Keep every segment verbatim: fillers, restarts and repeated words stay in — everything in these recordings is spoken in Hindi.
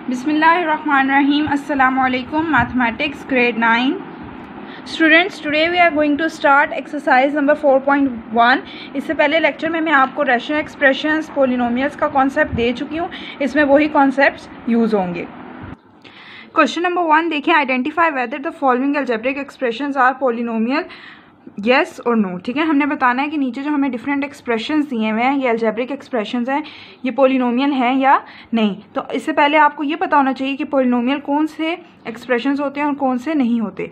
Bismillahirrahmanirrahim. Assalamu alaikum. Mathematics grade nine. Students, today we are going to start exercise number four point one. इससे पहले लेक्चर में मैं आपको रैशनल एक्सप्रेशंस, पोलिनोमियल्स का कॉन्सेप्ट दे चुकी हूँ. इसमें वही कॉन्सेप्ट्स यूज़ होंगे. क्वेश्चन नंबर वन देखें. Identify whether the following algebraic expressions are polynomial, yes और नो. ठीक है, हमने बताना है कि नीचे जो हमें डिफरेंट एक्सप्रेशंस दिए हुए हैं, ये अलजेब्रिक एक्सप्रेशंस हैं, ये पोलिनोमियल हैं या नहीं. तो इससे पहले आपको ये पता होना चाहिए कि पोलिनोमियल कौन से एक्सप्रेशंस होते हैं और कौन से नहीं होते.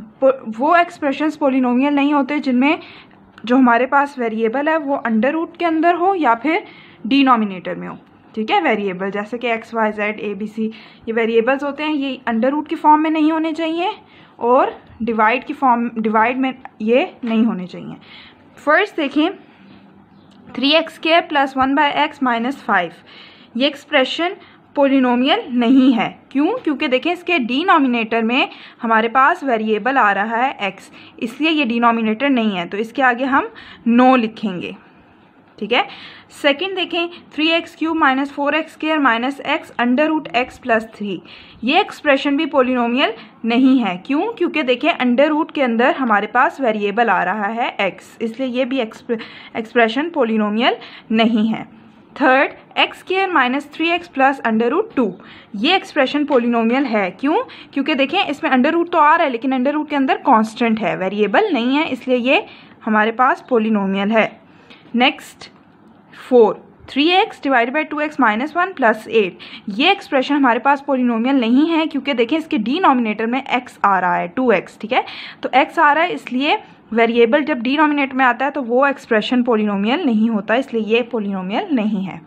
वो एक्सप्रेशंस पोलिनोमियल नहीं होते जिनमें जो हमारे पास वेरिएबल है वो अंडर रूट के अंदर हो या फिर डिनोमिनेटर में हो. ठीक है, वेरिएबल जैसे कि x y z a b c, ये वेरिएबल्स होते हैं, ये अंडर रूट की फॉर्म में नहीं होने चाहिए और डिवाइड की फॉर्म डिवाइड में ये नहीं होने चाहिए. फर्स्ट देखें, three x square plus one by x minus five, ये एक्सप्रेशन पोलिनोमियल नहीं है. क्यों? क्योंकि देखें इसके डिनोमिनेटर में हमारे पास वेरिएबल आ रहा है एक्स, इसलिए ये डिनोमिनेटर नहीं है. तो इसके आगे हम नो लिखेंगे. ठीक है. सेकंड देखें, three x cube minus four x square minus x under root x plus three, ये एक्सप्रेशन भी पोलिनोमियल नहीं है. क्यों? क्योंकि देखें अंडर रूट के अंदर हमारे पास वेरिएबल आ रहा है एक्स, इसलिए ये भी एक्सप्रेशन पोलिनोमियल नहीं है. Third, x square minus three x plus under root two, ये एक्सप्रेशन पोलिनोमियल है. क्यों? क्योंकि देखें इसमें अंडर रूट तो आ रहा है लेकिन अंडर रूट के अंदर कांस्टेंट है, वेरिएबल नहीं है, इसलिए ये हमारे पास पोलिनोमियल है. Next, four, three x divide by two x minus one plus eight, ये एक्सप्रेशन हमारे पास पोलिनोमियल नहीं है क्योंकि देखें इसके डिनोमिनेटर में x आ रहा है, टू एक्स. ठीक है, तो x आ रहा है, इसलिए वेरिएबल जब डिनोमिनेटर में आता है तो वो एक्सप्रेशन पोलिनोमियल नहीं होता, इसलिए ये पोलिनोमियल नहीं है.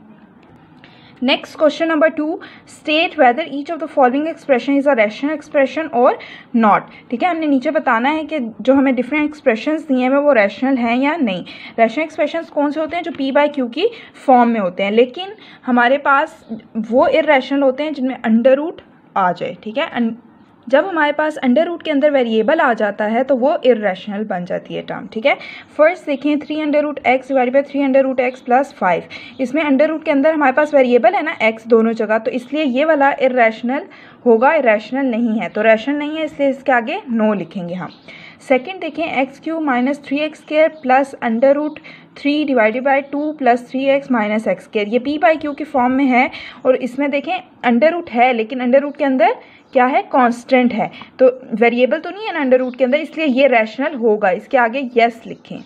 Next question number two, state whether each of the following expression is a rational expression और नॉट. ठीक है, हमने नीचे बताना है कि जो हमें डिफरेंट एक्सप्रेशंस दिए हैं वो रैशनल हैं या नहीं. रैशनल एक्सप्रेशंस कौन से होते हैं? जो पी बाई क्यू की फॉर्म में होते हैं, लेकिन हमारे पास वो इरैशनल होते हैं जिनमें अंडर रूट आ जाए. ठीक है, जब हमारे पास अंडर रूट के अंदर वेरिएबल आ जाता है तो वो इरैशनल बन जाती है टर्म. ठीक है, फर्स्ट देखें, three under root x divide by three under root x plus five, इसमें अंडर रूट के अंदर हमारे पास वेरिएबल है ना एक्स दोनों जगह, तो इसलिए ये वाला इरैशनल होगा, इरैशनल नहीं है. तो रैशनल नहीं है, इसलिए इसके आगे नो लिखेंगे हम. सेकेंड देखें, x cube minus three x square plus under root three divided by two plus three x minus x square, ये पी बाई क्यू की फॉर्म में है और इसमें देखें अंडर रूट है लेकिन अंडर रूट के अंदर क्या है? कांस्टेंट है, तो वेरिएबल तो नहीं है ना अंडर रूट के अंदर, इसलिए ये रैशनल होगा. इसके आगे यस लिखें.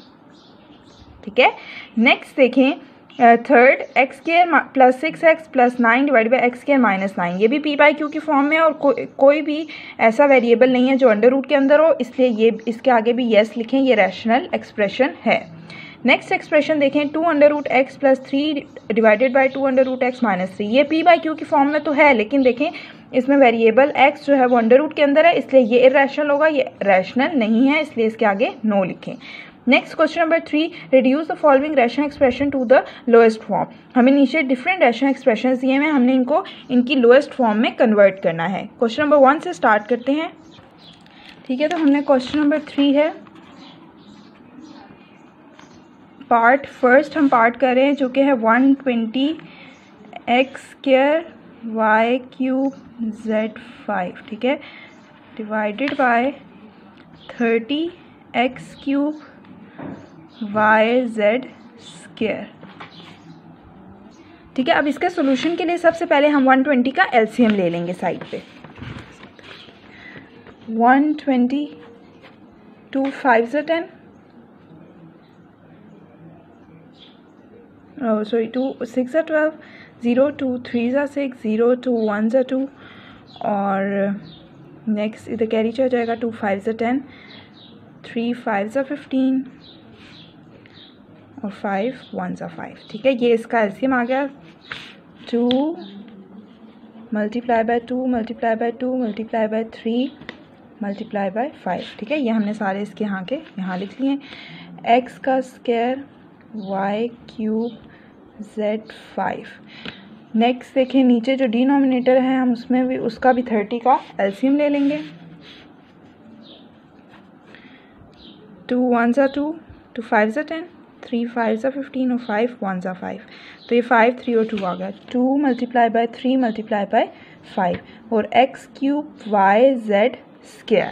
ठीक है. नेक्स्ट देखें, third, x square plus six x plus nine divide by x square minus nine, ये भी पी बाई क्यू की फॉर्म में है और को, कोई भी ऐसा वेरिएबल नहीं है जो अंडर रूट के अंदर हो, इसलिए ये इसके आगे भी यस लिखें, ये रैशनल एक्सप्रेशन है. नेक्स्ट एक्सप्रेशन देखें, two under root x plus three divided by two under root x minus three, ये पी बाई क्यू की फॉर्म में तो है लेकिन देखें इसमें वेरिएबल x जो है वो अंडर रूट के अंदर है, इसलिए ये इरैशनल होगा, ये रैशनल नहीं है, इसलिए इसके आगे नो लिखें. Next question number three, reduce the following rational expression to the lowest form. हमें नीचे डिफरेंट रैशनल एक्सप्रेशन दिए हैं, हमने इनको इनकी लोएस्ट फॉर्म में कन्वर्ट करना है. क्वेश्चन नंबर वन से स्टार्ट करते हैं. ठीक है, तो हमने क्वेश्चन नंबर थ्री है पार्ट फर्स्ट, हम पार्ट कर रहे हैं जो कि है one twenty x square y cube z five. ठीक है, divided by thirty x cube y z square. ठीक है, अब इसके सॉल्यूशन के लिए सबसे पहले हम वन ट्वेंटी का एलसीएम ले लेंगे साइड पे. वन ट्वेंटी, टू फाइव ज़ा टेन, सॉरी टू सिक्स ज़ा ट्वेल्व, ज़ीरो टू थ्री ज़ा सिक्स, ज़ीरो टू वन ज़ा टू और नेक्स्ट इधर कैरी चल जाएगा, टू फाइव ज़ा टेन, थ्री फाइव ज़ा फिफ्टीन और फाइव वन ज़ा फाइव. ठीक है, ये इसका एलसीएम आ गया. Two multiply by two multiply by two multiply by three multiply by five. ठीक है, ये हमने सारे इसके यहाँ के यहाँ लिख लिए. एक्स का square y cube z five. Next देखें, नीचे जो डिनोमिनेटर है हम उसमें भी उसका भी थर्टी का एलसीएम ले लेंगे. टू वन ज़ा टू, टू फाइव ज़ा टेन, थ्री फाइव ज़ा फिफ्टीन और फाइव वन ज़ा फाइव, तो ये फाइव थ्री और टू आ गया, two multiply by three multiply by five और x cube y z square.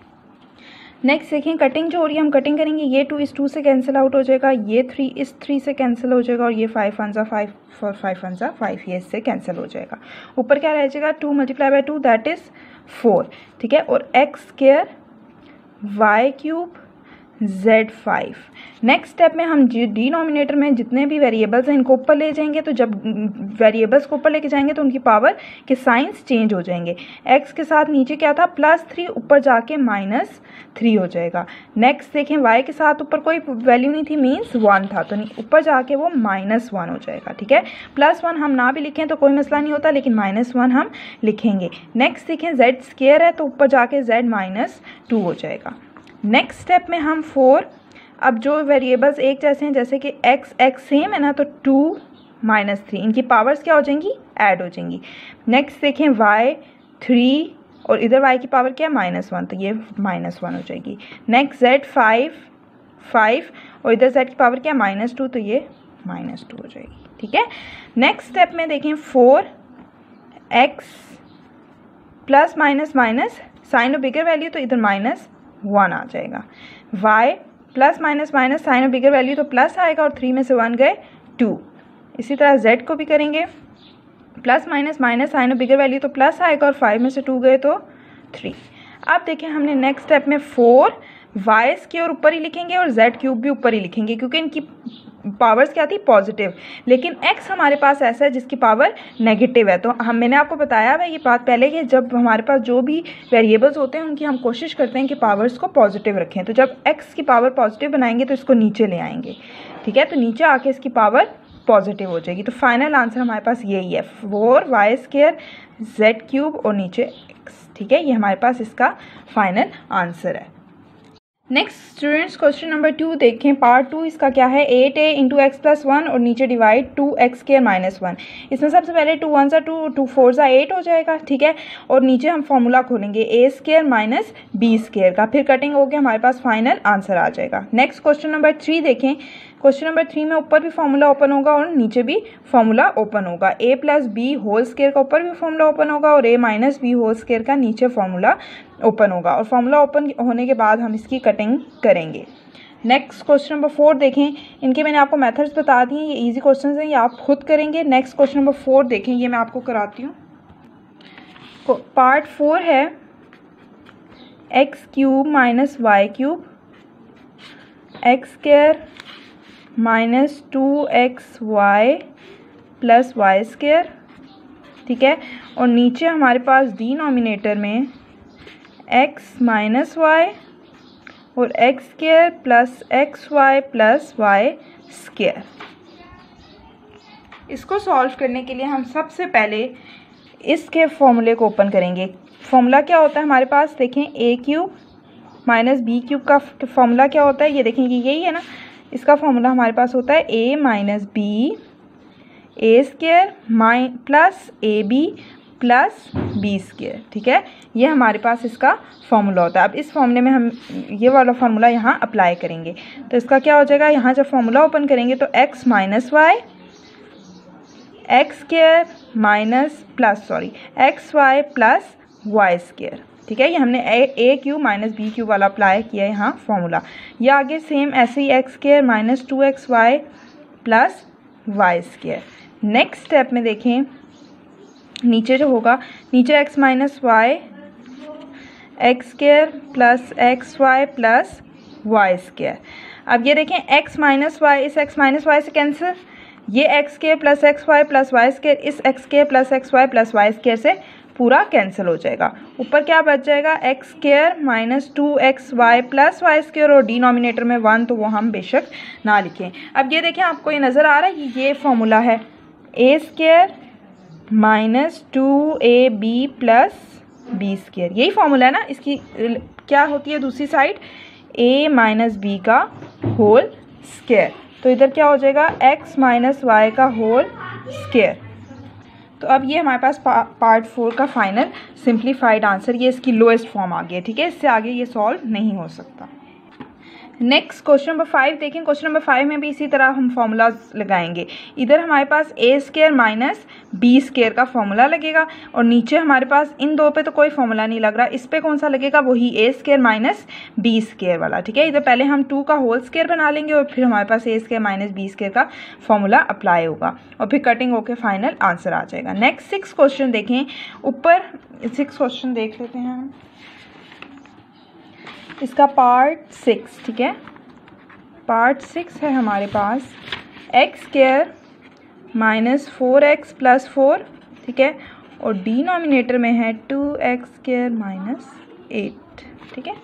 Next देखें कटिंग जो हो रही है हम कटिंग करेंगे, ये टू इस टू से कैंसिल आउट हो जाएगा, ये थ्री इस थ्री से कैंसिल हो जाएगा और ये फाइव वन ज़ा फाइव फॉर फाइव वन ज़ा फाइव ये इससे कैंसिल हो जाएगा। ऊपर क्या रह जाएगा two multiply by two that is four, ठीक है, और x square y cube z five. Next step में हम डिनोमिनेटर में जितने भी वेरिएबल्स हैं इनको ऊपर ले जाएंगे, तो जब वेरिएबल्स को ऊपर लेके जाएंगे तो उनकी पावर के साइंस चेंज हो जाएंगे। एक्स के साथ नीचे क्या था प्लस थ्री, ऊपर जाके माइनस थ्री हो जाएगा। नेक्स्ट देखें वाई के साथ ऊपर कोई वैल्यू नहीं थी मीन्स वन था, तो ऊपर जाके वो माइनस वन हो जाएगा, ठीक है। प्लस वन हम ना भी लिखें तो कोई मसला नहीं होता, लेकिन माइनस वन हम लिखेंगे। नेक्स्ट देखें जेड स्क्वायर है तो ऊपर जाके जेड माइनस टू हो जाएगा। नेक्स्ट स्टेप में हम फोर, अब जो वेरिएबल्स एक जैसे हैं जैसे कि एक्स एक्स सेम है ना, तो टू माइनस थ्री इनकी पावर्स क्या हो जाएंगी ऐड हो जाएंगी। नेक्स्ट देखें वाई थ्री और इधर वाई की पावर क्या है माइनस वन, तो ये माइनस वन हो जाएगी। नेक्स्ट जेड फाइव फाइव और इधर जेड की पावर क्या है माइनस टू, तो ये माइनस टू हो जाएगी, ठीक है। नेक्स्ट स्टेप में देखें four x plus minus minus sign of bigger value तो इधर माइनस वन आ जाएगा। y plus minus minus sign of bigger value तो प्लस आएगा और थ्री में से वन गए टू। इसी तरह z को भी करेंगे plus minus minus sign of bigger value तो प्लस आएगा और फाइव में से टू गए तो थ्री। अब देखें हमने नेक्स्ट स्टेप में फोर वाई स्क्वायर ऊपर ही लिखेंगे और z क्यूब भी ऊपर ही लिखेंगे क्योंकि इनकी पावर्स क्या थी पॉजिटिव, लेकिन x हमारे पास ऐसा है जिसकी पावर नेगेटिव है। तो हम मैंने आपको बताया है ये बात पहले कि जब हमारे पास जो भी वेरिएबल्स होते हैं उनकी हम कोशिश करते हैं कि पावर्स को पॉजिटिव रखें। तो जब x की पावर पॉजिटिव बनाएंगे तो इसको नीचे ले आएंगे, ठीक है, तो नीचे आके इसकी पावर पॉजिटिव हो जाएगी। तो फाइनल आंसर हमारे पास यही है four y square z cube और नीचे x, ठीक है, ये हमारे पास इसका फाइनल आंसर है। Next students question number two देखें, पार्ट टू इसका क्या है, eight a into x plus one और नीचे divide two x square minus one. इसमें सबसे पहले टू वन सा टू, टू फोर सा एट हो जाएगा, ठीक है, और नीचे हम फॉर्मूला खोलेंगे a square minus b square का, फिर कटिंग होकर हमारे पास फाइनल आंसर आ जाएगा। नेक्स्ट क्वेश्चन नंबर थ्री देखें, क्वेश्चन नंबर थ्री में ऊपर भी फॉर्मूला ओपन होगा और नीचे भी फॉर्मूला ओपन होगा। A plus b whole square का ऊपर भी फॉर्मूला ओपन होगा और a minus b whole square का नीचे फॉर्मूला ओपन होगा, और फॉर्मूला ओपन होने के बाद हम इसकी कटिंग करेंगे। नेक्स्ट क्वेश्चन नंबर फोर देखें, इनके मैंने आपको मेथड्स बता दिए, ये इजी क्वेश्चन हैं, ये आप खुद करेंगे। नेक्स्ट क्वेश्चन नंबर फोर देखें, ये मैं आपको कराती हूँ। पार्ट फोर है x cube minus y cube x square minus two x y plus y square, ठीक है, और नीचे हमारे पास डिनोमिनेटर में x माइनस वाई और x square plus x y plus y square. इसको सॉल्व करने के लिए हम सबसे पहले इसके फॉर्मूले को ओपन करेंगे। फॉर्मूला क्या होता है हमारे पास, देखें a cube minus b cube का फॉर्मूला क्या होता है, ये देखेंगे यही है ना, इसका फॉर्मूला हमारे पास होता है a minus b a square माइ plus a b plus b square, ठीक है, ये हमारे पास इसका फॉर्मूला होता है। अब इस फॉर्मूले में हम ये वाला फॉर्मूला यहाँ अप्लाई करेंगे, तो इसका क्या हो जाएगा, यहाँ जब फॉर्मूला ओपन करेंगे तो x minus y x square minus plus sorry x y plus y square, ठीक है, ये हमने a a cube minus b cube वाला अप्लाई किया है यहाँ फॉर्मूला। ये आगे सेम ऐसे ही x square minus two x y plus y square. Next step में देखें नीचे जो होगा, नीचे x minus y x square plus x y plus y square. अब ये देखें x माइनस वाई इस x माइनस वाई से कैंसिल, ये x square plus x y plus y square इस x square plus x y plus y square से पूरा कैंसिल हो जाएगा। ऊपर क्या बच जाएगा, x square minus two x y plus y square और डिनोमिनेटर में वन, तो वो हम बेशक ना लिखें। अब ये देखें आपको ये नज़र आ रहा है, ये फॉर्मूला है a square minus two a b plus b square, यही फॉर्मूला है ना। इसकी क्या होती है दूसरी साइड, ए माइनस बी का होल स्क्वायर, तो इधर क्या हो जाएगा x माइनस वाई का होल स्क्वायर। तो अब ये हमारे पास पा, पार्ट फोर का फाइनल सिंप्लीफाइड आंसर, ये इसकी लोएस्ट फॉर्म आ गई है, ठीक है, इससे आगे ये सॉल्व नहीं हो सकता। नेक्स्ट क्वेश्चन नंबर फाइव देखें। क्वेश्चन नंबर फाइव में भी इसी तरह हम फॉर्मूलाज लगाएंगे। इधर हमारे पास a square minus b square का फॉर्मूला लगेगा और नीचे हमारे पास इन दो पे तो कोई फॉर्मूला नहीं लग रहा, इस पे कौन सा लगेगा, वही a square minus b square वाला। ठीक है, इधर पहले हम टू का होल स्केयर बना लेंगे और फिर हमारे पास a square minus b square का फॉर्मूला अप्लाई होगा और फिर कटिंग होकर फाइनल आंसर आ जाएगा। नेक्स्ट सिक्स क्वेश्चन देखें। ऊपर सिक्स क्वेश्चन देख लेते हैं हम, इसका पार्ट सिक्स। ठीक है, पार्ट सिक्स है हमारे पास x square minus four x plus four. ठीक है, और डिनोमिनेटर में है two x square minus eight. ठीक है,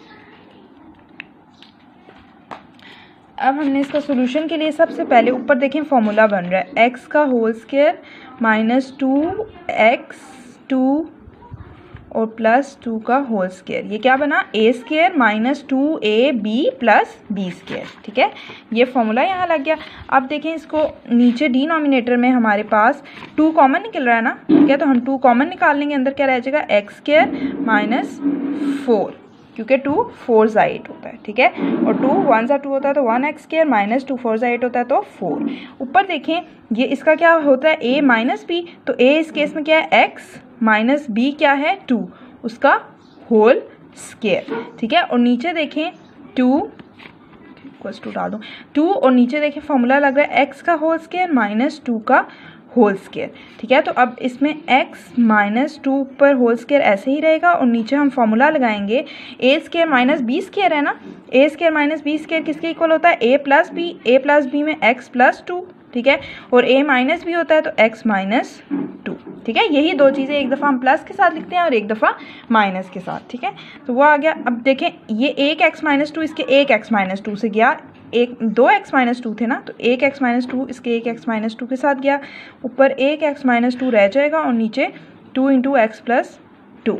अब हमने इसका सोल्यूशन के लिए सबसे पहले ऊपर देखें फॉर्मूला बन रहा है एक्स का whole square minus two x two और प्लस टू का होल स्क्वायर। ये क्या बना, a square minus two a b plus b square. ठीक है, ये फॉर्मूला यहाँ लग गया। अब देखें इसको नीचे डिनोमिनेटर में हमारे पास टू कॉमन निकल रहा है ना। ठीक है, तो हम टू कॉमन निकाल लेंगे, अंदर क्या रह जाएगा एक्स स्क्वायर माइनस फोर, क्योंकि टू फोर ज़ा एट होता है। ठीक है, और टू वन ज़ा टू होता है तो one x square minus two four ज़ा एट होता है तो फोर। ऊपर देखें ये इसका क्या होता है ए माइनस बी, तो ए इस केस में क्या है एक्स माइनस बी क्या है टू, उसका होल स्क्वायर। ठीक है, और नीचे देखें टू इक्वल्स टू डाल दूँ टू और नीचे देखें फॉर्मूला लग रहा है एक्स का होल स्क्वायर माइनस टू का होल स्क्वायर। ठीक है, तो अब इसमें x माइनस टू पर होल स्क्वायर ऐसे ही रहेगा और नीचे हम फॉर्मूला लगाएंगे a square minus b square है ना। A square minus b square किसके इक्वल होता है, a plus b. A plus b में x प्लस टू। ठीक है, और a माइनस बी होता है तो x माइनस टू। ठीक है, यही दो चीज़ें एक दफ़ा हम प्लस के साथ लिखते हैं और एक दफ़ा माइनस के साथ। ठीक है, तो वो आ गया। अब देखें ये एक x माइनस टू इसके एक x माइनस टू से गया, एक दो एक्स माइनस टू थे ना, तो एक एक्स माइनस टू इसके एक एक्स माइनस टू के साथ गया, ऊपर एक एक्स माइनस टू रह जाएगा और नीचे two into x plus two.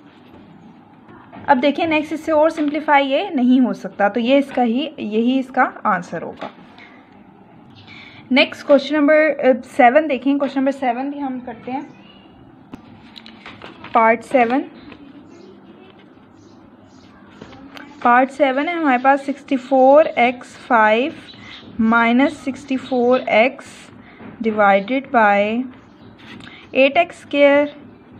अब देखिए नेक्स्ट, इससे और सिंप्लीफाई ये नहीं हो सकता, तो ये इसका ही यही इसका आंसर होगा। नेक्स्ट क्वेश्चन नंबर सेवन देखें। क्वेश्चन नंबर सेवन भी हम करते हैं, पार्ट सेवन। पार्ट सेवन है हमारे पास sixty four x five minus sixty four x divided by eight x square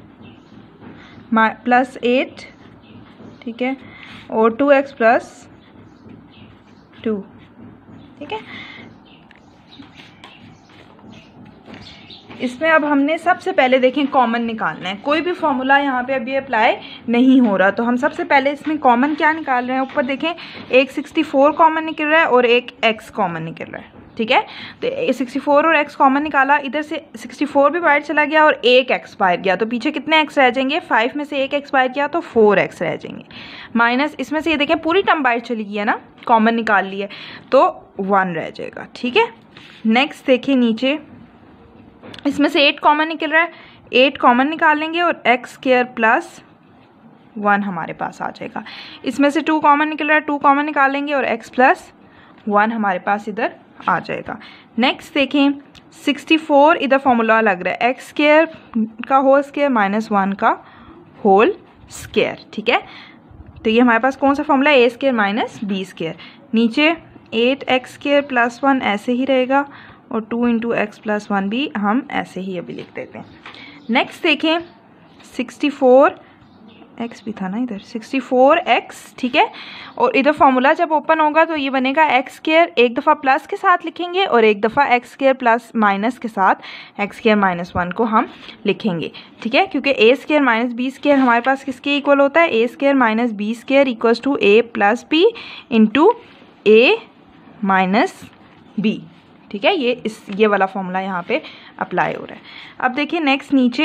plus eight. ठीक है, और टू एक्स प्लस टू। ठीक है, इसमें अब हमने सबसे पहले देखें कॉमन निकालना है। कोई भी फॉर्मूला यहाँ पे अभी अप्लाई नहीं हो रहा, तो हम सबसे पहले इसमें कॉमन क्या निकाल रहे हैं। ऊपर देखें एक सिक्सटी फोर कॉमन निकल रहा है और एक x कॉमन निकल रहा है। ठीक है, तो सिक्सटी फोर और x कॉमन निकाला, इधर से सिक्सटी फोर भी बाहर चला गया और एक x बाहर गया, तो पीछे कितने x रह जाएंगे, फाइव में से एक x बाहर गया तो फोर एक्स रह जाएंगे। माइनस इसमें से ये देखें पूरी टर्म बाहर चली गई है ना, कॉमन निकाल ली है तो वन रह जाएगा। ठीक है, नेक्स्ट देखिए नीचे इसमें से एट कॉमन निकल रहा है, एट कॉमन निकाल लेंगे और एक्स स्क्वायर प्लस वन हमारे पास आ जाएगा। इसमें से टू कॉमन निकल रहा है, टू कॉमन निकाल लेंगे और एक्स प्लस वन हमारे पास इधर आ जाएगा। नेक्स्ट देखें सिक्सटी फोर, इधर फॉर्मूला लग रहा है एक्स स्क्वायर का होल स्क्वायर माइनस वन का होल स्क्वायर। ठीक है, तो ये हमारे पास कौन सा फॉर्मूला है, a square minus b square. नीचे eight x square plus one ऐसे ही रहेगा और two into x plus one भी हम ऐसे ही अभी लिख देते हैं। नेक्स्ट देखें सिक्सटी फोर एक्स भी था ना इधर, सिक्सटी फोर एक्स। ठीक है, और इधर फॉर्मूला जब ओपन होगा तो ये बनेगा एक्स स्क्वायर, एक दफ़ा प्लस के साथ लिखेंगे और एक दफ़ा एक्स स्क्वायर प्लस माइनस के साथ एक्स स्क्वायर माइनस वन को हम लिखेंगे। ठीक है, क्योंकि a square minus b square हमारे पास किसके इक्वल होता है, a square minus b square equals to a plus b into a minus b. ठीक है, ये इस ये वाला फॉर्मूला यहाँ पे अप्लाई हो रहा है। अब देखिए नेक्स्ट नीचे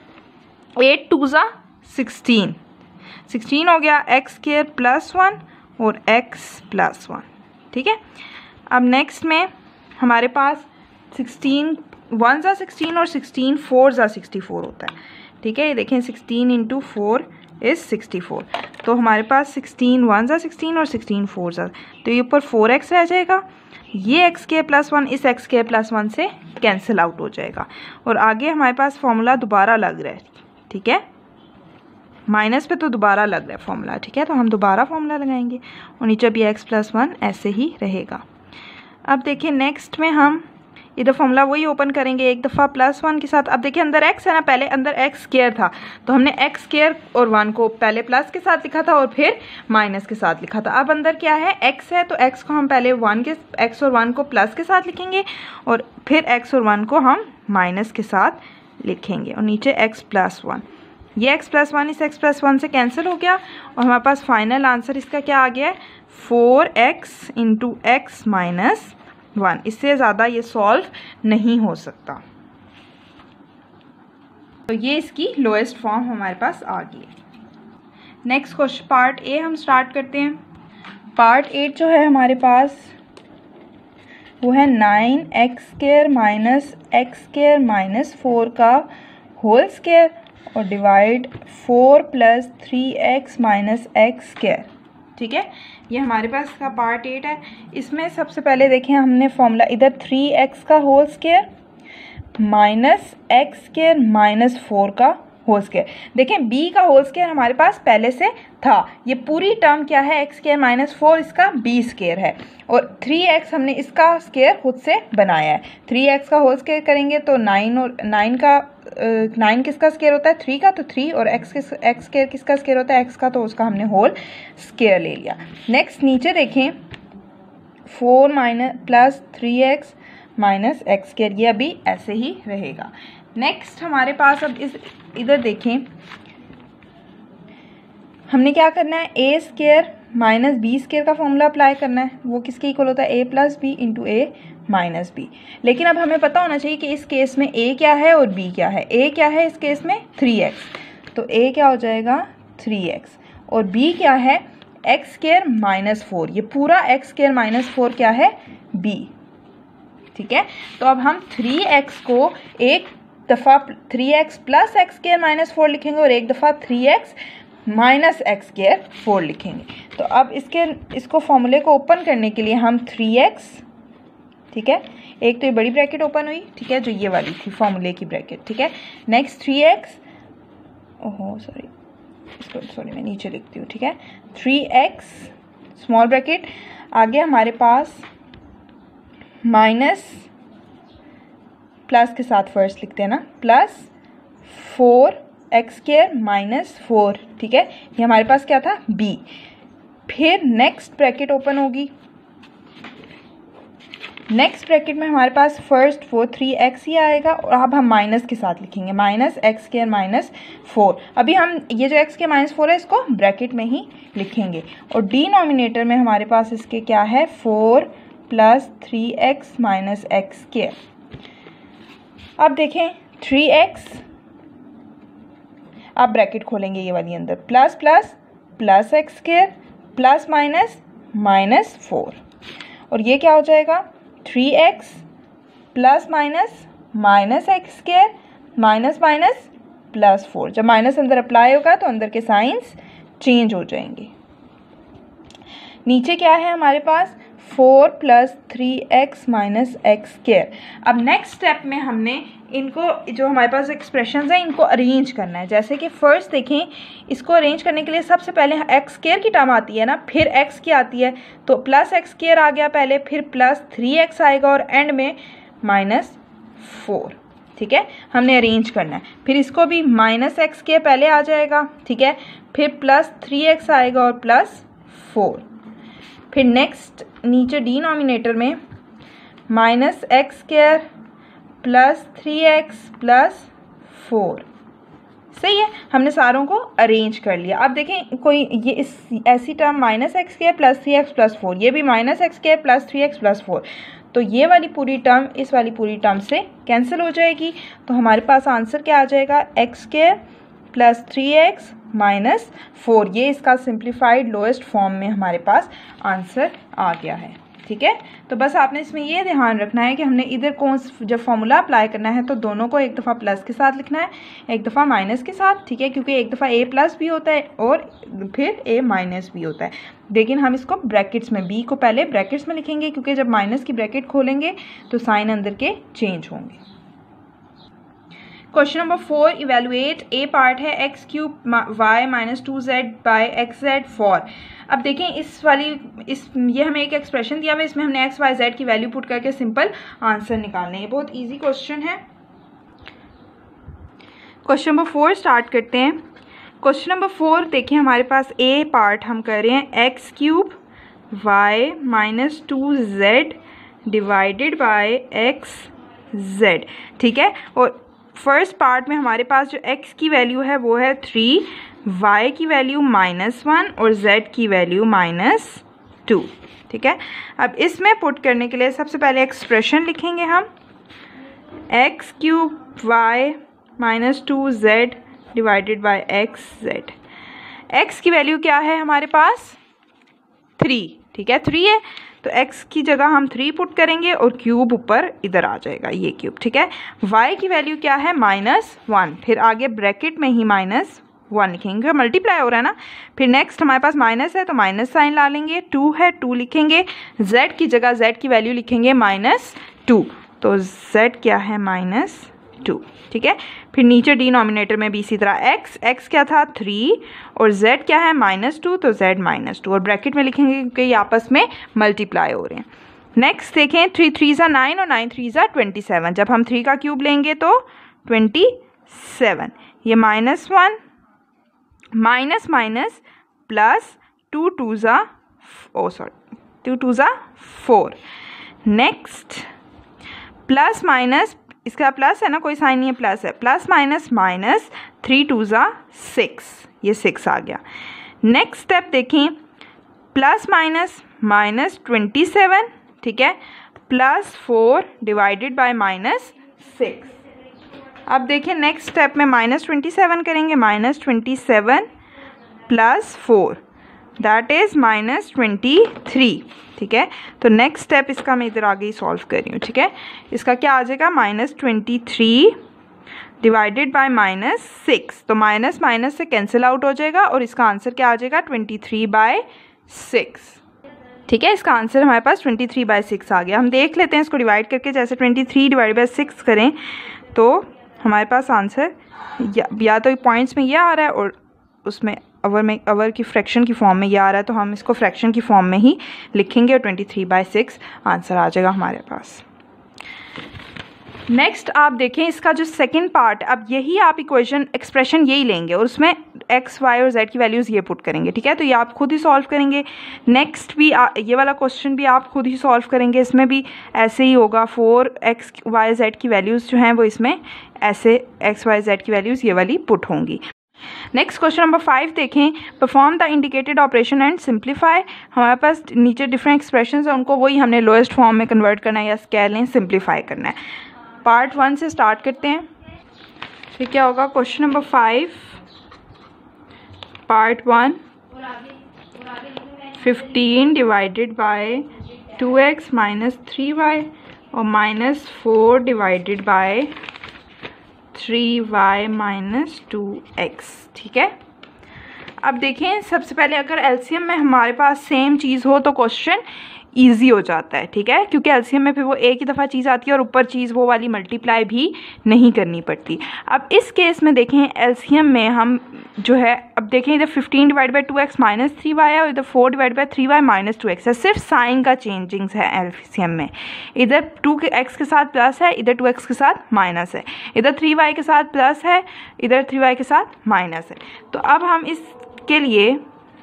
एट टू ज़ा सिक्सटीन, सिक्सटीन हो गया, एक्स स्क्वायर प्लस वन और एक्स प्लस वन। ठीक है, अब नेक्स्ट में हमारे पास सिक्सटीन वन ज़ा सिक्सटीन और सिक्सटीन फोर ज़ा सिक्सटी फोर होता है। ठीक है, ये देखें sixteen into four is sixty four, तो हमारे पास सिक्सटीन वन ज़ा सिक्सटीन और सिक्सटीन फोर ज़ा, तो ये ऊपर फोर एक्स रह जाएगा। ये एक्स के प्लस वन इस एक्स के प्लस वन से कैंसिल आउट हो जाएगा और आगे हमारे पास फॉर्मूला दोबारा लग रहा है। ठीक है, माइनस पे तो दोबारा लग रहा है फॉर्मूला, ठीक है, तो हम दोबारा फॉर्मूला लगाएंगे और नीचे भी एक्स प्लस वन ऐसे ही रहेगा। अब देखिए नेक्स्ट में हम इधर फॉर्मूला वही ओपन करेंगे एक दफ़ा प्लस वन के साथ। अब देखिए अंदर एक्स है ना, पहले अंदर एक्स स्क्वायर था तो हमने एक्स स्क्वायर और वन को पहले प्लस के साथ लिखा था और फिर माइनस के साथ लिखा था। अब अंदर क्या है, एक्स है, तो एक्स को हम पहले वन के एक्स और वन को प्लस के साथ लिखेंगे और फिर एक्स और वन को हम माइनस के साथ लिखेंगे और नीचे एक्स प्लस वन। ये एक्स प्लस वन इस एक्स प्लस वन से कैंसिल हो गया और हमारे पास फाइनल आंसर इसका क्या आ गया है, four x into x minus one. इससे ज़्यादा ये सॉल्व नहीं हो सकता। तो ये इसकी लोएस्ट फॉर्म हमारे पास आ गई। नेक्स्ट क्वेश्चन पार्ट ए हम स्टार्ट करते हैं। पार्ट एट जो है हमारे पास वो है nine x square minus x square minus four का होल स्क्वायर और divide four plus three x minus x square, ठीक है। ये हमारे पास का पार्ट एट है। इसमें सबसे पहले देखें हमने फॉर्मूला इधर थ्री एक्स का whole square minus x square minus four का होल स्क्वायर। देखें बी का होल स्क्वायर हमारे पास पहले से था, ये पूरी टर्म क्या है, एक्स स्क्वायर माइनस फोर, इसका बी स्क्वायर है और थ्री एक्स हमने इसका स्क्वायर खुद से बनाया है। थ्री एक्स का होल स्क्वायर करेंगे तो नाइन और नाइन का नाइन uh, किसका स्क्वायर होता है, थ्री का, तो थ्री और एक्स किस एक्स स्क्वायर किसका स्क्वायर होता है, एक्स का, तो उसका हमने होल स्क्वायर ले लिया। नेक्स्ट नीचे देखें four minus plus three x minus x square, ये अभी ऐसे ही रहेगा। नेक्स्ट हमारे पास अब इस इधर देखें हमने क्या करना है, a square minus b square का फॉर्मूला अप्लाई करना है। वो किसके इक्वल होता है, a plus b into a minus b. लेकिन अब हमें पता होना चाहिए कि इस केस में ए क्या है और बी क्या है। ए क्या है इस केस में, थ्री एक्स, तो ए क्या हो जाएगा थ्री एक्स और बी क्या है, एक्स स्क्वायर माइनस फोर। ये पूरा एक्स स्क्वायर माइनस फोर क्या है, बी, ठीक है। तो अब हम थ्री एक्स को एक दफ़ा three x plus x square minus four लिखेंगे और एक दफ़ा three x minus x square four लिखेंगे। तो अब इसके इसको फॉर्मूले को ओपन करने के लिए हम थ्री एक्स, ठीक है, एक तो ये बड़ी ब्रैकेट ओपन हुई, ठीक है, जो ये वाली थी फॉर्मूले की ब्रैकेट, ठीक है। नेक्स्ट थ्री एक्स, ओहो सॉरी इसको सॉरी मैं नीचे लिखती हूँ, ठीक है, थ्री एक्स स्मॉल ब्रैकेट, आगे हमारे पास माइनस प्लस के साथ फर्स्ट लिखते हैं ना, plus four x square minus four, ठीक है, ये हमारे पास क्या था, बी। फिर नेक्स्ट ब्रैकेट ओपन होगी, नेक्स्ट ब्रैकेट में हमारे पास फर्स्ट फोर थ्री एक्स ही आएगा और अब हम माइनस के साथ लिखेंगे minus x square minus four. अभी हम ये जो एक्स के माइनस फोर है इसको ब्रैकेट में ही लिखेंगे और डिनोमिनेटर में हमारे पास इसके क्या है, four plus three x minus x square. अब देखें थ्री एक्स, अब ब्रैकेट खोलेंगे ये वाली अंदर, plus plus plus x square plus minus minus four और ये क्या हो जाएगा, three x plus minus minus x square minus minus plus four. जब माइनस अंदर अप्लाई होगा तो अंदर के साइंस चेंज हो जाएंगे। नीचे क्या है हमारे पास, four plus three x minus x square. अब नेक्स्ट स्टेप में हमने इनको जो हमारे पास एक्सप्रेशंस हैं इनको अरेंज करना है। जैसे कि फर्स्ट देखें, इसको अरेंज करने के लिए सबसे पहले एक्स स्क्वायर की टर्म आती है ना, फिर एक्स की आती है, तो प्लस एक्स स्क्वायर आ गया पहले, फिर प्लस थ्री एक्स आएगा और एंड में माइनस फोर, ठीक है, हमने अरेंज करना है। फिर इसको भी माइनस एक्स स्क्वायर पहले आ जाएगा, ठीक है, फिर प्लस थ्री एक्स आएगा और प्लस फोर। फिर नेक्स्ट नीचे डिनोमिनेटर में minus x square plus three x plus four. सही है, हमने सारों को अरेंज कर लिया। अब देखें कोई ये इस ऐसी term minus x square plus three x plus four, ये भी minus x square plus three x plus four, तो ये वाली पूरी टर्म इस वाली पूरी टर्म से कैंसिल हो जाएगी। तो हमारे पास आंसर क्या आ जाएगा, x square plus three x minus four. ये इसका सिंप्लीफाइड लोएस्ट फॉर्म में हमारे पास आंसर आ गया है, ठीक है। तो बस आपने इसमें ये ध्यान रखना है कि हमने इधर कौन जब फॉर्मूला अप्लाई करना है तो दोनों को एक दफ़ा प्लस के साथ लिखना है, एक दफ़ा माइनस के साथ, ठीक है, क्योंकि एक दफ़ा ए प्लस भी होता है और फिर ए माइनस भी होता है। लेकिन हम इसको ब्रैकेट्स में, बी को पहले ब्रैकेट्स में लिखेंगे क्योंकि जब माइनस की ब्रैकेट खोलेंगे तो साइन अंदर के चेंज होंगे। Question number four, evaluate a part है x cube y minus two z by x z for. अब देखें इस वाली इस ये हमें एक एक्सप्रेशन दिया हुआ है, इसमें हमने एक्स वाई जेड की वैल्यू पुट करके सिंपल आंसर निकालने हैं। बहुत इजी क्वेश्चन है। क्वेश्चन नंबर फोर स्टार्ट करते हैं। क्वेश्चन नंबर फोर देखिए, हमारे पास ए पार्ट हम कर रहे हैं x cube y minus two z divided by x z, ठीक है। और फर्स्ट पार्ट में हमारे पास जो x की वैल्यू है वो है थ्री, y की वैल्यू माइनस वन और z की वैल्यू माइनस टू, ठीक है। अब इसमें पुट करने के लिए सबसे पहले एक्सप्रेशन लिखेंगे हम, x cube y minus two z divided by x z. X की वैल्यू क्या है हमारे पास, थ्री, ठीक है, थ्री है, तो x की जगह हम थ्री पुट करेंगे और क्यूब ऊपर इधर आ जाएगा, ये क्यूब, ठीक है। y की वैल्यू क्या है, माइनस वन, फिर आगे ब्रैकेट में ही माइनस वन लिखेंगे, मल्टीप्लाई हो रहा है ना। फिर नेक्स्ट हमारे पास माइनस है तो माइनस साइन ला लेंगे, टू है टू लिखेंगे, z की जगह z की वैल्यू लिखेंगे माइनस टू, तो z क्या है माइनस टू, ठीक है। फिर नीचे डिनोमिनेटर में भी इसी तरह x, x क्या था थ्री और z क्या है माइनस टू, तो z माइनस टू, और ब्रैकेट में लिखेंगे क्योंकि ये आपस में मल्टीप्लाई हो रहे हैं। नेक्स्ट देखें, थ्री थ्री ज़ा नाइन और नाइन थ्री ज़ा ट्वेंटी सेवन, जब हम थ्री का क्यूब लेंगे तो ट्वेंटी सेवन, ये minus one minus minus plus two two ज़ा ओ सॉरी टू टू ज़ा फोर। नेक्स्ट प्लस माइनस, इसका प्लस है ना, कोई साइन नहीं है, प्लस है, plus minus minus, three two ज़ा सिक्स, ये सिक्स आ गया। नेक्स्ट स्टेप देखें, plus minus minus twenty seven, ठीक है, plus four divided by minus six. अब देखिए नेक्स्ट स्टेप में माइनस ट्वेंटी सेवन करेंगे, minus twenty seven plus four that is minus twenty three, ठीक है। तो नेक्स्ट स्टेप इसका मैं इधर आगे ही सॉल्व कर रही हूँ, ठीक है। इसका क्या आ जाएगा, minus twenty three divided by minus six, तो माइनस माइनस से कैंसिल आउट हो जाएगा और इसका आंसर क्या आ जाएगा, ट्वेंटी थ्री बाय सिक्स, ठीक है। इसका आंसर हमारे पास ट्वेंटी थ्री बाय सिक्स आ गया। हम देख लेते हैं इसको डिवाइड करके, जैसे twenty three divide by six करें तो हमारे पास आंसर या, या तो पॉइंट्स में ये आ रहा है और उसमें अवर में अवर की फ्रैक्शन की फॉर्म में ये आ रहा है, तो हम इसको फ्रैक्शन की फॉर्म में ही लिखेंगे और twenty three by six answer आ जाएगा हमारे पास। नेक्स्ट आप देखें इसका जो सेकंड पार्ट, अब यही आप इक्वेशन एक्सप्रेशन यही लेंगे और उसमें एक्स वाई और जेड की वैल्यूज़ ये पुट करेंगे, ठीक है। तो ये आप खुद ही सॉल्व करेंगे। नेक्स्ट भी आ, ये वाला क्वेश्चन भी आप खुद ही सॉल्व करेंगे, इसमें भी ऐसे ही होगा, फोर एक्स वाई जेड की वैल्यूज़ जो हैं वो इसमें ऐसे एक्स वाई जेड की वैल्यूज़ ये वाली पुट होंगी। नेक्स्ट क्वेश्चन नंबर फाइव देखें, perform the indicated operation and simplify. हमारे पास नीचे डिफरेंट एक्सप्रेशंस हैं, उनको वही हमने लोएस्ट फॉर्म में कन्वर्ट करना है या कह लें सिंप्लीफाई करना है। पार्ट वन से स्टार्ट करते हैं। फिर क्या होगा, question number five part one, fifteen divided by two x minus three y और minus four divided by three y minus two x, ठीक है। अब देखें सबसे पहले अगर एलसीएम में हमारे पास सेम चीज़ हो तो क्वेश्चन इजी हो जाता है, ठीक है, क्योंकि एलसीएम में फिर वो एक ही दफ़ा चीज़ आती है और ऊपर चीज़ वो वाली मल्टीप्लाई भी नहीं करनी पड़ती। अब इस केस में देखें एलसीएम में हम जो है, अब देखें इधर fifteen divide by two x minus three y है और इधर four divide by three y minus two x है, सिर्फ साइन का चेंजिंग्स है एलसीएम में। इधर टू के एक्स के साथ प्लस है, इधर टू एक्स के साथ माइनस है, इधर थ्री वाई के साथ प्लस है, इधर थ्री वाई के साथ माइनस है। तो अब हम इसके लिए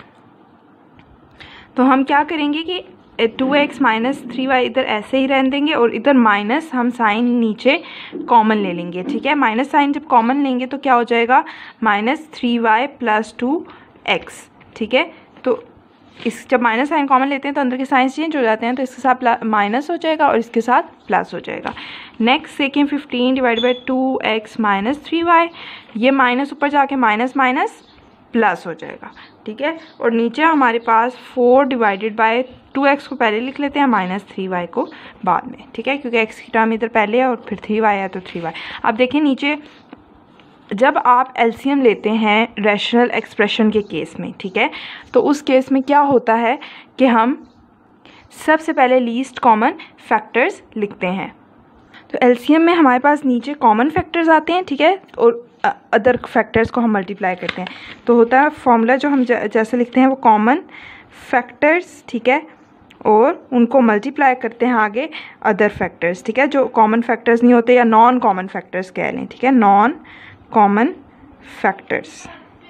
तो हम क्या करेंगे कि two x minus three y इधर ऐसे ही रहने देंगे और इधर माइनस हम साइन नीचे कॉमन ले लेंगे, ठीक है। माइनस साइन जब कॉमन लेंगे तो क्या हो जाएगा, minus three y plus two x, ठीक है। तो इस जब माइनस साइन कॉमन लेते हैं तो अंदर के साइन चेंज हो जाते हैं, तो इसके साथ माइनस हो जाएगा और इसके साथ प्लस हो जाएगा। Next second fifteen divide by two x minus three y, ये माइनस ऊपर जाके माइनस माइनस प्लस हो जाएगा, ठीक है। और नीचे हमारे पास four divided by two x को पहले लिख लेते हैं, माइनस थ्री वाई को बाद में, ठीक है, क्योंकि एक्स की टर्म इधर पहले है और फिर थ्री वाई है तो थ्री वाई। अब देखें नीचे जब आप एलसीएम लेते हैं रैशनल एक्सप्रेशन के केस में, ठीक है, तो उस केस में क्या होता है कि हम सबसे पहले लीस्ट कॉमन फैक्टर्स लिखते हैं। तो एलसीएम में हमारे पास नीचे कॉमन फैक्टर्स आते हैं, ठीक है, और अदर फैक्टर्स को हम मल्टीप्लाई करते हैं। तो होता है फॉर्मूला जो हम जैसे लिखते हैं वो कॉमन फैक्टर्स, ठीक है, और उनको मल्टीप्लाई करते हैं आगे अदर फैक्टर्स, ठीक है, जो कॉमन फैक्टर्स नहीं होते या नॉन कॉमन फैक्टर्स कह लें, ठीक है, नॉन कॉमन फैक्टर्स,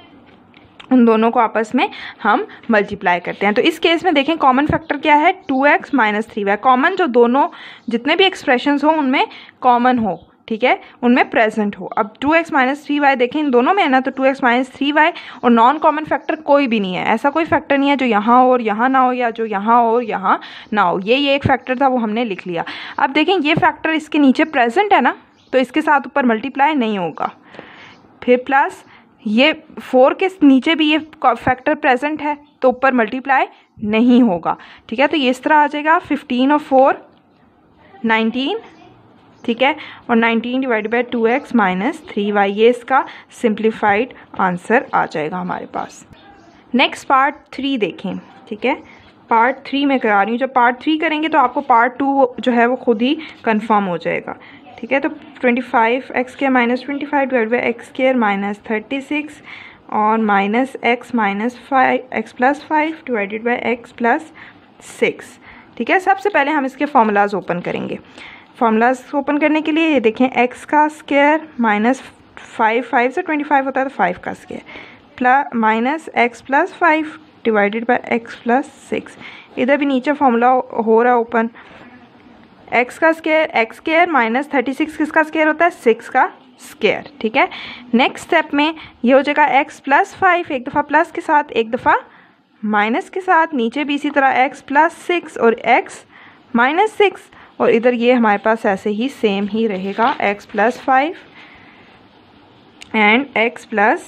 उन दोनों को आपस में हम मल्टीप्लाई करते हैं। तो इस केस में देखें कॉमन फैक्टर क्या है, two x minus three y. Common जो दोनों जितने भी एक्सप्रेशंस हो उनमें कॉमन हो, ठीक है, उनमें प्रेजेंट हो। अब two x minus three y देखें इन दोनों में है ना, तो two x minus three y और नॉन कॉमन फैक्टर कोई भी नहीं है। ऐसा कोई फैक्टर नहीं है जो यहाँ और यहाँ ना हो या जो यहाँ और यहाँ ना हो। ये ये एक फैक्टर था वो हमने लिख लिया। अब देखें ये फैक्टर इसके नीचे प्रेजेंट है ना, तो इसके साथ ऊपर मल्टीप्लाई नहीं होगा। फिर प्लस ये फोर के नीचे भी ये फैक्टर प्रेजेंट है तो ऊपर मल्टीप्लाई नहीं होगा, ठीक है। तो ये इस तरह आ जाएगा फिफ्टीन और फोर नाइनटीन, ठीक है, और nineteen divide by two x minus three y, ये इसका सिंप्लीफाइड आंसर आ जाएगा हमारे पास। नेक्स्ट पार्ट थ्री देखें, ठीक है, पार्ट थ्री में करा रही हूँ। जब पार्ट थ्री करेंगे तो आपको पार्ट टू जो है वो खुद ही कंफर्म हो जाएगा, ठीक है। तो twenty five x square minus twenty five divide by x square minus thirty six और minus x minus five x plus five divided by x plus six, ठीक है। सबसे पहले हम इसके फॉर्मूलाज ओपन करेंगे। फॉर्मूलाज ओपन करने के लिए ये देखें एक्स का स्क्वायर माइनस फाइव, फाइव से ट्वेंटी फाइव होता है तो फाइव का square plus minus x plus five divided by x plus six. इधर भी नीचे फॉर्मूला हो रहा है ओपन, एक्स का square x square minus thirty six किसका स्क्वायर होता है, सिक्स का स्क्वायर, ठीक है। नेक्स्ट स्टेप में ये हो जाएगा एक्स प्लस फाइव, एक दफ़ा प्लस के साथ एक दफ़ा माइनस के साथ, नीचे भी इसी तरह एक्स प्लस सिक्स और एक्स माइनस सिक्स, और इधर ये हमारे पास ऐसे ही सेम ही रहेगा x plus five and x plus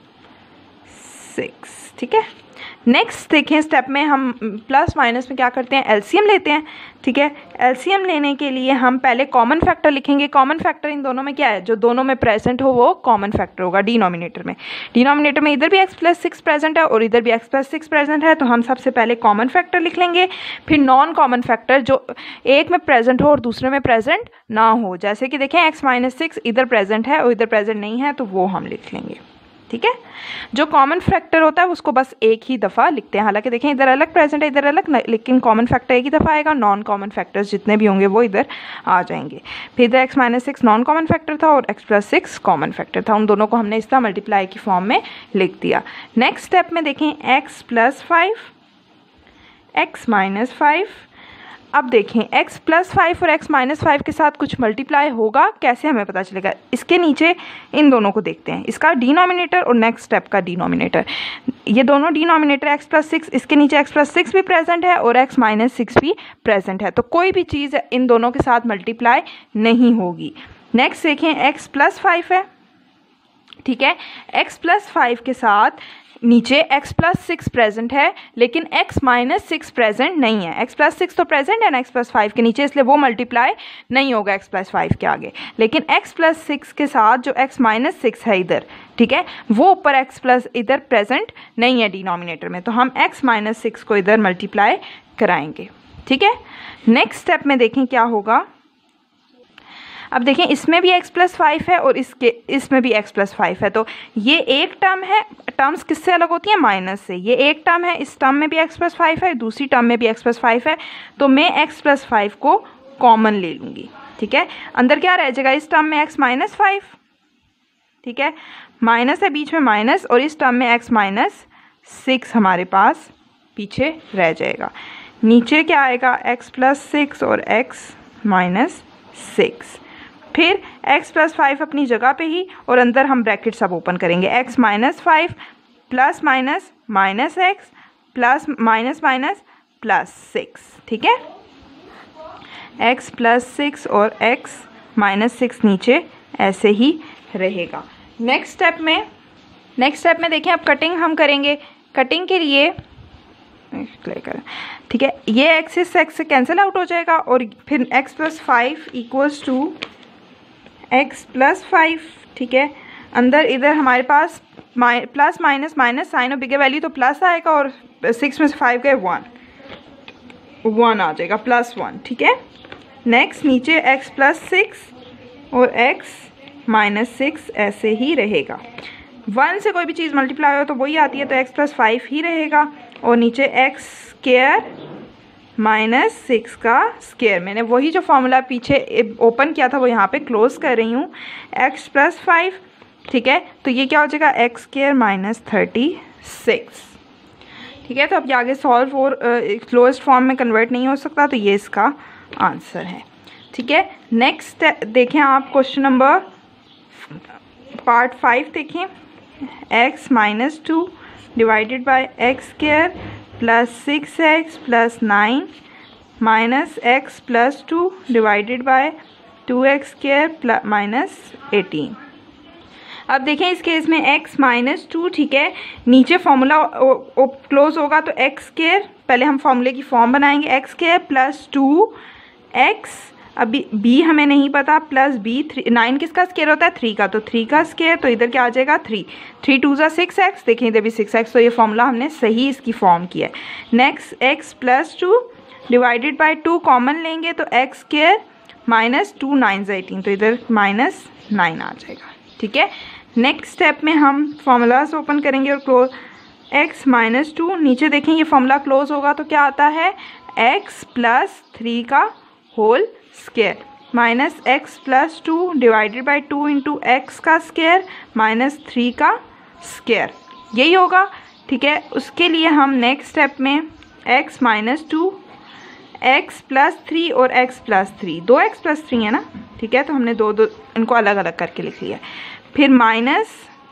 six, ठीक है। नेक्स्ट देखें स्टेप में हम प्लस माइनस में क्या करते हैं, एलसीएम लेते हैं, ठीक है। एलसीएम लेने के लिए हम पहले कॉमन फैक्टर लिखेंगे। कॉमन फैक्टर इन दोनों में क्या है, जो दोनों में प्रेजेंट हो वो कॉमन फैक्टर होगा डिनोमिनेटर में। डिनोमिनेटर में इधर भी एक्स प्लस सिक्स प्रेजेंट है और इधर भी एक्स प्लस सिक्स प्रेजेंट है, तो हम सबसे पहले कॉमन फैक्टर लिख लेंगे। फिर नॉन कॉमन फैक्टर जो एक में प्रेजेंट हो और दूसरे में प्रेजेंट ना हो, जैसे कि देखें एक्स माइनस सिक्स इधर प्रेजेंट है और इधर प्रेजेंट नहीं है, तो वो हम लिख लेंगे, ठीक है। जो कॉमन फैक्टर होता है उसको बस एक ही दफ़ा लिखते हैं। हालांकि देखें इधर अलग प्रेजेंट है इधर अलग, लेकिन कॉमन फैक्टर एक ही दफ़ा आएगा। नॉन कॉमन फैक्टर्स जितने भी होंगे वो इधर आ जाएंगे। फिर इधर x minus six non common factor था और x plus six common factor था, उन दोनों को हमने इस तरह मल्टीप्लाई की फॉर्म में लिख दिया। नेक्स्ट स्टेप में देखें x plus five x minus five. अब देखें x प्लस फाइव और x माइनस फाइव के साथ कुछ मल्टीप्लाई होगा, कैसे हमें पता चलेगा, इसके नीचे इन दोनों को देखते हैं, इसका डिनोमिनेटर और नेक्स्ट स्टेप का डिनोमिनेटर। ये दोनों डिनोमिनेटर x प्लस सिक्स, इसके नीचे x प्लस सिक्स भी प्रेजेंट है और x माइनस सिक्स भी प्रेजेंट है, तो कोई भी चीज़ इन दोनों के साथ मल्टीप्लाई नहीं होगी। नेक्स्ट देखें x प्लस फाइव है, ठीक है, x प्लस फाइव के साथ नीचे x प्लस सिक्स प्रेजेंट है लेकिन x माइनस सिक्स प्रेजेंट नहीं है। x प्लस सिक्स तो प्रेजेंट है ना x प्लस फाइव के नीचे, इसलिए वो मल्टीप्लाई नहीं होगा x प्लस फाइव के आगे, लेकिन x प्लस सिक्स के साथ जो x माइनस सिक्स है इधर, ठीक है, वो ऊपर x प्लस इधर प्रेजेंट नहीं है डिनोमिनेटर में, तो हम x माइनस सिक्स को इधर मल्टीप्लाई कराएंगे, ठीक है। नेक्स्ट स्टेप में देखें क्या होगा। अब देखें इसमें भी x प्लस फाइव है और इसके इसमें भी x प्लस फाइव है, तो ये एक टर्म है, टर्म्स किससे अलग होती हैं, माइनस से। ये एक टर्म है, इस टर्म में भी x प्लस फाइव है, दूसरी टर्म में भी x प्लस फाइव है, तो मैं x प्लस फाइव को कॉमन ले लूँगी, ठीक है। अंदर क्या रह जाएगा, इस टर्म में x माइनस फाइव, ठीक है, माइनस है बीच में माइनस, और इस टर्म में x माइनस सिक्स हमारे पास पीछे रह जाएगा। नीचे क्या आएगा, x प्लस सिक्स और x माइनस सिक्स, फिर x प्लस फाइव अपनी जगह पे ही, और अंदर हम ब्रैकेट सब ओपन करेंगे, x minus five plus minus minus x plus minus minus plus six, ठीक है, x प्लस सिक्स और x माइनस सिक्स नीचे ऐसे ही रहेगा। नेक्स्ट स्टेप में नेक्स्ट स्टेप में देखें अब कटिंग हम करेंगे। कटिंग के लिए ठीक है, ये x इस x से कैंसिल आउट हो जाएगा और फिर x plus five equals to x plus five, ठीक है। अंदर इधर हमारे पास माइ प्लस माइनस माइनस साइन और बिगर वैल्यू, तो प्लस आएगा और सिक्स में से फाइव गए वन, वन आ जाएगा प्लस वन, ठीक है। नेक्स्ट नीचे एक्स प्लस सिक्स और एक्स माइनस सिक्स ऐसे ही रहेगा। वन से कोई भी चीज़ मल्टीप्लाई हो तो वही आती है, तो एक्स प्लस फाइव ही रहेगा। और नीचे एक्स स्क्वायर माइनस सिक्स का स्क्वायर, मैंने वही जो फॉर्मूला पीछे ओपन किया था वो यहाँ पे क्लोज कर रही हूँ, एक्स प्लस फाइव। ठीक है, तो ये क्या हो जाएगा, x square minus thirty six. ठीक है, तो अब ये आगे सॉल्व और क्लोज्ड फॉर्म में कन्वर्ट नहीं हो सकता, तो ये इसका आंसर है। ठीक है, नेक्स्ट देखें आप क्वेश्चन नंबर पार्ट फाइव देखें, x minus two divided by x square plus six x plus nine minus x plus two divided by two x square minus eighteen. अब देखें इस केस में x माइनस टू, ठीक है, नीचे फॉर्मूला क्लोज होगा तो एक्स स्क्वायर, पहले हम फॉर्मूले की फॉर्म बनाएंगे, x square plus two x, अभी b हमें नहीं पता, प्लस बी, थ्री, नाइन किसका स्क्वायर होता है, थ्री का, तो थ्री का स्क्वायर, तो इधर क्या आ जाएगा, थ्री, थ्री टू ज़ा सिक्स एक्स, देखें इधर भी सिक्स एक्स, तो ये फॉर्मूला हमने सही इसकी फॉर्म किया है। Next x plus two divided by two common लेंगे तो x square minus two nine ज़ा एटीन, तो इधर माइनस नाइन आ जाएगा। ठीक है, नेक्स्ट स्टेप में हम फॉर्मूलाज ओपन करेंगे और क्लोज, एक्स माइनस टू, नीचे देखें ये फॉर्मूला क्लोज होगा तो क्या आता है, एक्स प्लस थ्री का whole square minus x plus two divided by two into x का स्क्वायर माइनस थ्री का स्क्वायर, यही होगा। ठीक है, उसके लिए हम नेक्स्ट स्टेप में x minus two, x plus three और एक्स प्लस थ्री, दो एक्स प्लस थ्री है ना, ठीक है, तो हमने दो दो इनको अलग अलग करके लिख लिया। फिर minus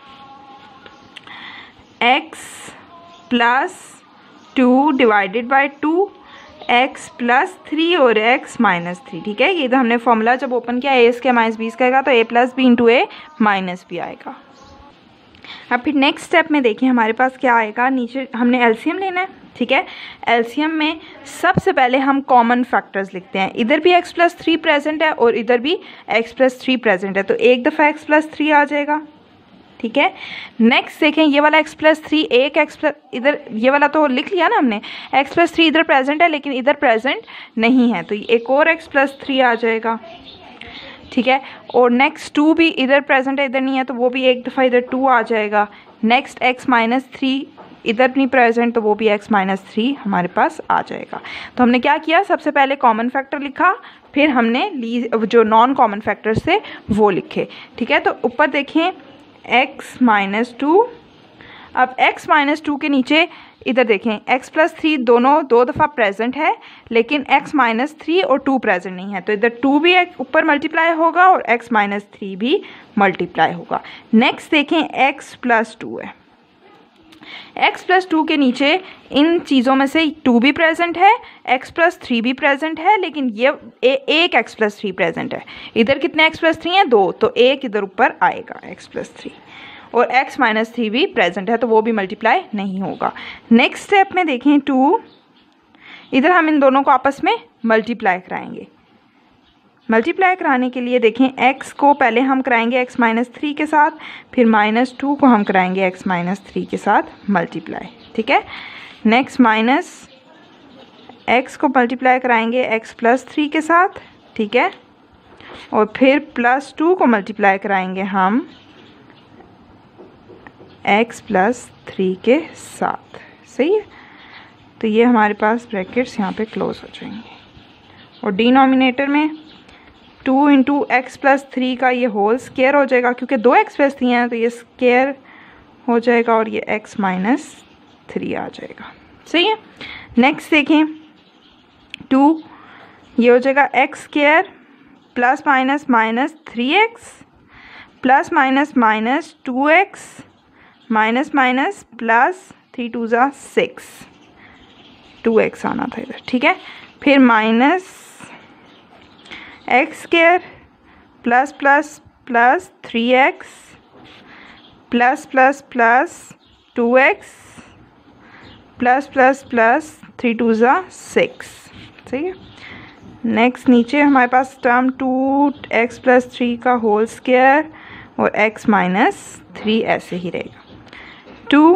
x plus two divided by two x plus three और एक्स माइनस थ्री। ठीक है, ये तो हमने फॉर्मूला जब ओपन किया a square minus b square का, तो a plus b into a minus b आएगा। अब फिर नेक्स्ट स्टेप में देखिए हमारे पास क्या आएगा, नीचे हमने एलसीएम लेना है। ठीक है, एलसीएम में सबसे पहले हम कॉमन फैक्टर्स लिखते हैं, इधर भी एक्स प्लस थ्री प्रेजेंट है और इधर भी एक्स प्लस थ्री प्रेजेंट है, तो एक दफ़ा एक्स प्लस थ्री आ जाएगा। ठीक है, नेक्स्ट देखें ये वाला एक्स प्लस थ्री, एक एक्स प्लस, इधर ये वाला तो लिख लिया ना हमने, एक्स प्लस थ्री इधर प्रेजेंट है लेकिन इधर प्रेजेंट नहीं है, तो एक और एक्स प्लस थ्री आ जाएगा। ठीक है, और नेक्स्ट टू भी इधर प्रेजेंट है इधर नहीं है, तो वो भी एक दफ़ा इधर टू आ जाएगा। नेक्स्ट एक्स माइनस थ्री इधर नहीं प्रेजेंट, तो वो भी एक्स माइनस थ्री हमारे पास आ जाएगा। तो हमने क्या किया, सबसे पहले कॉमन फैक्टर लिखा, फिर हमने ली जो नॉन कॉमन फैक्टर्स थे वो लिखे। ठीक है, तो ऊपर देखें x माइनस टू, अब x माइनस टू के नीचे इधर देखें x प्लस थ्री दोनों दो दफ़ा प्रेजेंट है लेकिन x माइनस थ्री और टू प्रेजेंट नहीं है, तो इधर टू भी ऊपर मल्टीप्लाई होगा और x माइनस थ्री भी मल्टीप्लाई होगा। नेक्स्ट देखें x प्लस टू है, x प्लस टू के नीचे इन चीज़ों में से टू भी प्रेजेंट है, x प्लस थ्री भी प्रेजेंट है, लेकिन ये ए, एक x प्लस थ्री प्रेजेंट है, इधर कितने x प्लस थ्री हैं, दो, तो एक इधर ऊपर आएगा x प्लस थ्री, और x माइनस थ्री भी प्रेजेंट है तो वो भी मल्टीप्लाई नहीं होगा। नेक्स्ट स्टेप में देखें टू, इधर हम इन दोनों को आपस में मल्टीप्लाई कराएंगे। मल्टीप्लाई कराने के लिए देखें x को पहले हम कराएंगे x माइनस थ्री के साथ, फिर माइनस टू को हम कराएंगे x माइनस थ्री के साथ मल्टीप्लाई। ठीक है, नेक्स्ट माइनस x को मल्टीप्लाई कराएंगे x प्लस थ्री के साथ। ठीक है, और फिर प्लस टू को मल्टीप्लाई कराएंगे हम x प्लस थ्री के साथ। सही है, तो ये हमारे पास ब्रैकेट्स यहाँ पे क्लोज हो जाएंगे और डिनोमिनेटर में two into x plus three का ये होल स्क्वायर हो जाएगा, क्योंकि दो एक्स प्लस थ्री हैं तो ये स्क्वायर हो जाएगा और ये x माइनस थ्री आ जाएगा। सही है, नेक्स्ट देखें टू, ये हो जाएगा x square plus minus minus three x plus minus minus two x minus minus plus three two ज़ा सिक्स, टू एक्स आना था इधर। ठीक है, फिर minus x square plus plus plus three x plus plus plus two x plus plus plus three two ज़ा सिक्स। सही है, नेक्स्ट नीचे हमारे पास term two x plus three का होल स्क्वायर और एक्स माइनस थ्री ऐसे ही रहेगा। टू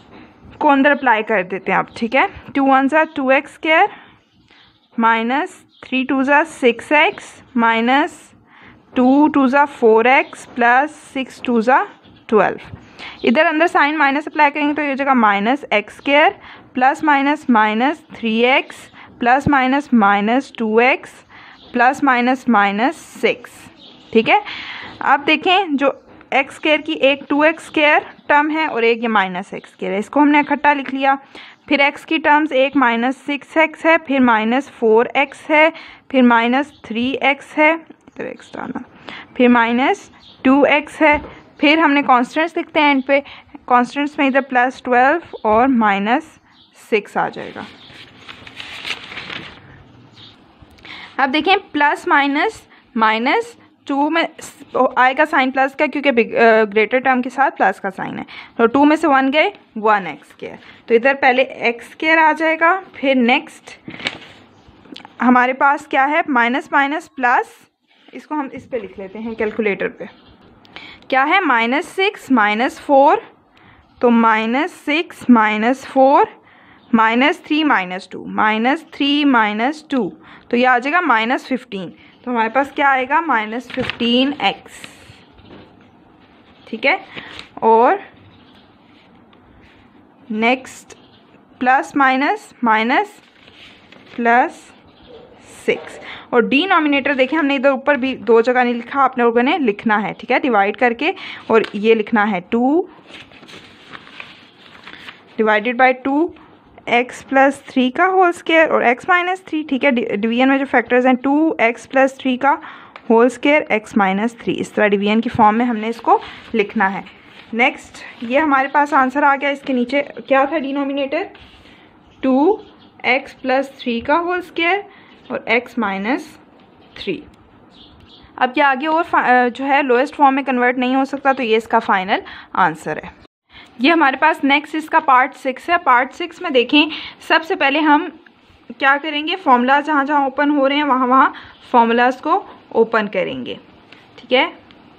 को अंदर अप्लाई कर देते हैं अब। ठीक है, टू वन ज़ा two x square minus three two ज़ा six x minus two two ज़ा four x plus six two ज़ा ट्वेल्व। इधर अंदर साइन माइनस अप्लाई करेंगे तो ये जगह minus x square plus minus minus three x plus minus minus two x plus minus minus six. ठीक है, अब देखें जो एक्स स्क्वायर की एक टू एक्स स्क्वायर टर्म है और एक ये माइनस एक्स स्क्वायर है, इसको हमने इकट्ठा लिख लिया। फिर एक्स की टर्म्स एक माइनस सिक्स एक्स है, फिर माइनस फोर एक्स है, फिर माइनस थ्री एक्स है, इधर एक्स डालना, फिर माइनस टू एक्स है। फिर हमने कॉन्स्टेंट्स लिखते हैं एंड पे, कॉन्स्टेंट्स में इधर प्लस ट्वेल्व और माइनस सिक्स आ जाएगा। अब देखें प्लस माइनस माइनस टू में आएगा साइन प्लस का, क्योंकि ग्रेटर टर्म के साथ प्लस का साइन है, तो टू में से वन गए वन एक्स स्क्वायर, तो इधर पहले एक्स स्क्वायर आ जाएगा। फिर नेक्स्ट हमारे पास क्या है, माइनस माइनस प्लस, इसको हम इस पे लिख लेते हैं कैलकुलेटर पे, क्या है माइनस सिक्स माइनस फोर, तो minus six minus four minus three minus two, minus three minus two, तो ये आ जाएगा माइनस फिफ्टीन। तो हमारे पास क्या आएगा, माइनस फिफ्टीन एक्स। ठीक है, और next plus minus minus plus six, और डिनोमिनेटर देखें हमने इधर ऊपर भी दो जगह नहीं लिखा, आपने लोगों ने लिखना है। ठीक है, डिवाइड करके, और ये लिखना है two divided by two x plus three का होल स्क्वायर और एक्स माइनस थ्री। ठीक है, डिवीजन में जो फैक्टर्स हैं टू एक्स प्लस थ्री का whole square x minus three, इस तरह डिवीजन की फॉर्म में हमने इसको लिखना है। नेक्स्ट ये हमारे पास आंसर आ गया। इसके नीचे क्या था denominator, two x plus three का होल स्क्वायर और x माइनस थ्री। अब ये आगे और जो है लोएस्ट फॉर्म में कन्वर्ट नहीं हो सकता, तो ये इसका फाइनल आंसर है। ये हमारे पास नेक्स्ट इसका पार्ट सिक्स है। पार्ट सिक्स में देखें, सबसे पहले हम क्या करेंगे, फॉर्मूला जहाँ जहाँ ओपन हो रहे हैं वहाँ वहाँ फॉर्मूलाज को ओपन करेंगे। ठीक है,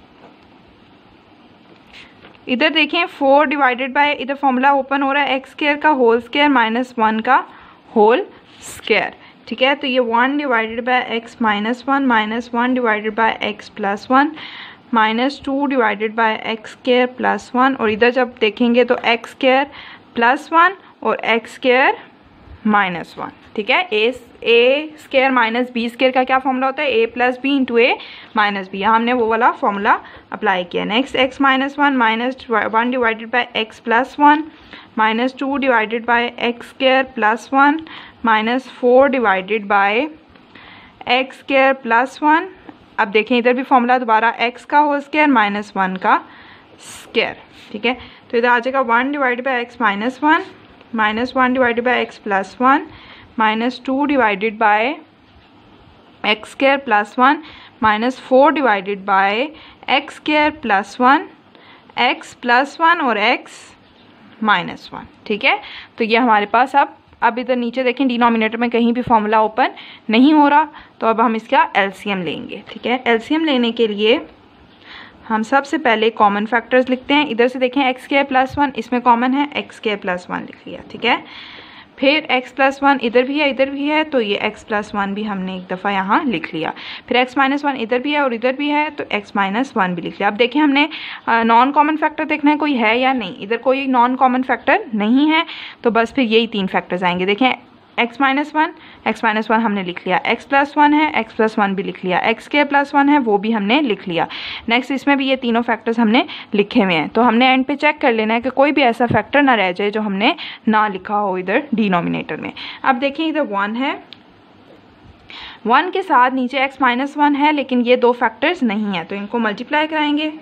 इधर देखें फोर डिवाइडेड बाय, इधर फॉर्मूला ओपन हो रहा है एक्स स्क्वायर का होल स्क्वायर माइनस वन का होल स्क्वायर। ठीक है, तो ये one divided by x minus one minus one divided by x plus one minus two divided by x square plus one, और इधर जब देखेंगे तो एक्स स्क्वायर प्लस वन और एक्स स्क्वायर माइनस वन। ठीक है, a a square minus b square का क्या फॉर्मूला होता है, a plus b into a minus b, यहाँ हमने वो वाला फॉर्मूला अप्लाई किया। Next x minus one minus one divided by x plus one minus two divided by x square plus one minus four divided by x square plus one. अब देखें इधर भी फॉर्मूला दोबारा एक्स का होल स्क्वायर माइनस वन का स्क्वायर। ठीक है, तो इधर आ जाएगा one divided by x minus one minus one divided by x plus one minus two divided by x square plus one minus four divided by x square plus one x plus one और एक्स माइनस वन। ठीक है, तो ये हमारे पास अब अब इधर नीचे देखें डिनोमिनेटर में कहीं भी फॉर्मूला ओपन नहीं हो रहा, तो अब हम इसका एलसीएम लेंगे। ठीक है, एलसीएम लेने के लिए हम सबसे पहले कॉमन फैक्टर्स लिखते हैं। इधर से देखें एक्स स्क्वायर प्लस वन, इसमें कॉमन है एक्स स्क्वायर प्लस वन लिख लिया। ठीक है, फिर एक्स प्लस वन इधर भी है इधर भी है, तो ये एक्स प्लस वन भी हमने एक दफ़ा यहाँ लिख लिया। फिर एक्स माइनस वन इधर भी है और इधर भी है, तो एक्स माइनस वन भी लिख लिया। अब देखिए हमने नॉन कॉमन फैक्टर देखना है कोई है या नहीं, इधर कोई नॉन कॉमन फैक्टर नहीं है, तो बस फिर यही तीन फैक्टर्स आएंगे। देखें x minus one x minus one हमने लिख लिया, एक्स प्लस वन है एक्स प्लस वन भी लिख लिया, एक्स के प्लस वन है वो भी हमने लिख लिया। नेक्स्ट इसमें भी ये तीनों फैक्टर्स हमने लिखे हुए हैं, तो हमने एंड पे चेक कर लेना है कि कोई भी ऐसा फैक्टर ना रह जाए जो हमने ना लिखा हो इधर डिनोमिनेटर में। अब देखिए इधर वन है, वन के साथ नीचे एक्स माइनस वन है, लेकिन ये दो फैक्टर्स नहीं है, तो इनको मल्टीप्लाई कराएंगे।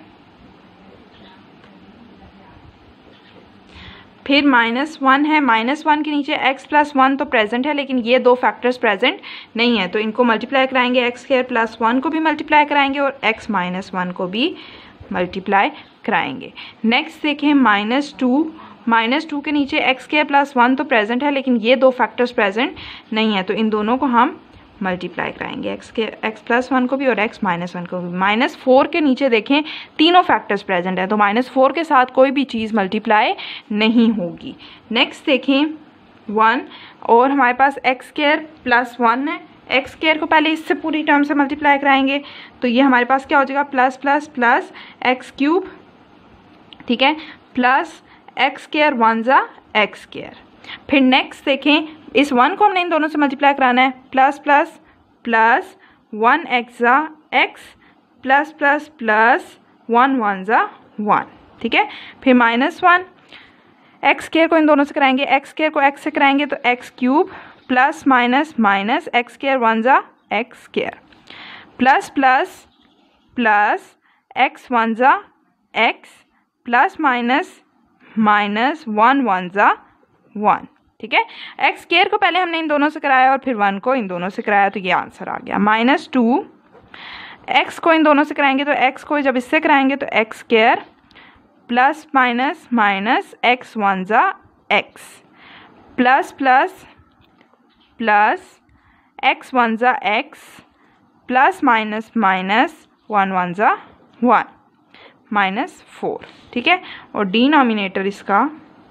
फिर माइनस वन है, माइनस वन के नीचे एक्स प्लस वन तो प्रेजेंट है, लेकिन ये दो फैक्टर्स प्रेजेंट नहीं है, तो इनको मल्टीप्लाई कराएंगे। एक्स स्क्वायर प्लस वन को भी मल्टीप्लाई कराएंगे और एक्स माइनस वन को भी मल्टीप्लाई कराएंगे। नेक्स्ट देखें माइनस टू, माइनस टू के नीचे एक्स स्क्वायर प्लस वन तो प्रेजेंट है, लेकिन ये दो फैक्टर्स प्रेजेंट नहीं है, तो इन दोनों को हम मल्टीप्लाई कराएंगे, एक्स के एक्स प्लस वन को भी और एक्स माइनस वन को भी। माइनस फोर के नीचे देखें तीनों फैक्टर्स प्रेजेंट है, तो माइनस फोर के साथ कोई भी चीज़ मल्टीप्लाई नहीं होगी। नेक्स्ट देखें वन, और हमारे पास एक्स स्क्वायर प्लस वन है, एक्स स्क्वायर को पहले इससे पूरी टर्म से मल्टीप्लाई कराएंगे तो ये हमारे पास क्या हो जाएगा, plus plus plus x cube, ठीक है, प्लस एक्स स्क्वायर वन ज़ा एक्स स्क्वायर। फिर नेक्स्ट देखें, इस वन को हमने इन दोनों से मल्टीप्लाई कराना है, plus plus plus one x ज़ा x plus plus plus one one ज़ा वन, ठीक है। फिर माइनस वन, एक्स स्क्वायर को इन दोनों से कराएंगे, एक्स स्क्वायर को एक्स से कराएंगे तो x cube plus minus minus x square one ज़ा x square, plus plus plus x one ज़ा x plus minus minus one one ज़ा वन, ठीक है। एक्स स्क्वायर को पहले हमने इन दोनों से कराया और फिर वन को इन दोनों से कराया तो ये आंसर आ गया। माइनस टू, एक्स को इन दोनों से कराएंगे तो एक्स को जब इससे कराएंगे तो x square plus minus minus x one ज़ा x plus plus plus x one ज़ा x plus minus minus one one ज़ा वन, माइनस फोर, ठीक है। और डिनोमिनेटर इसका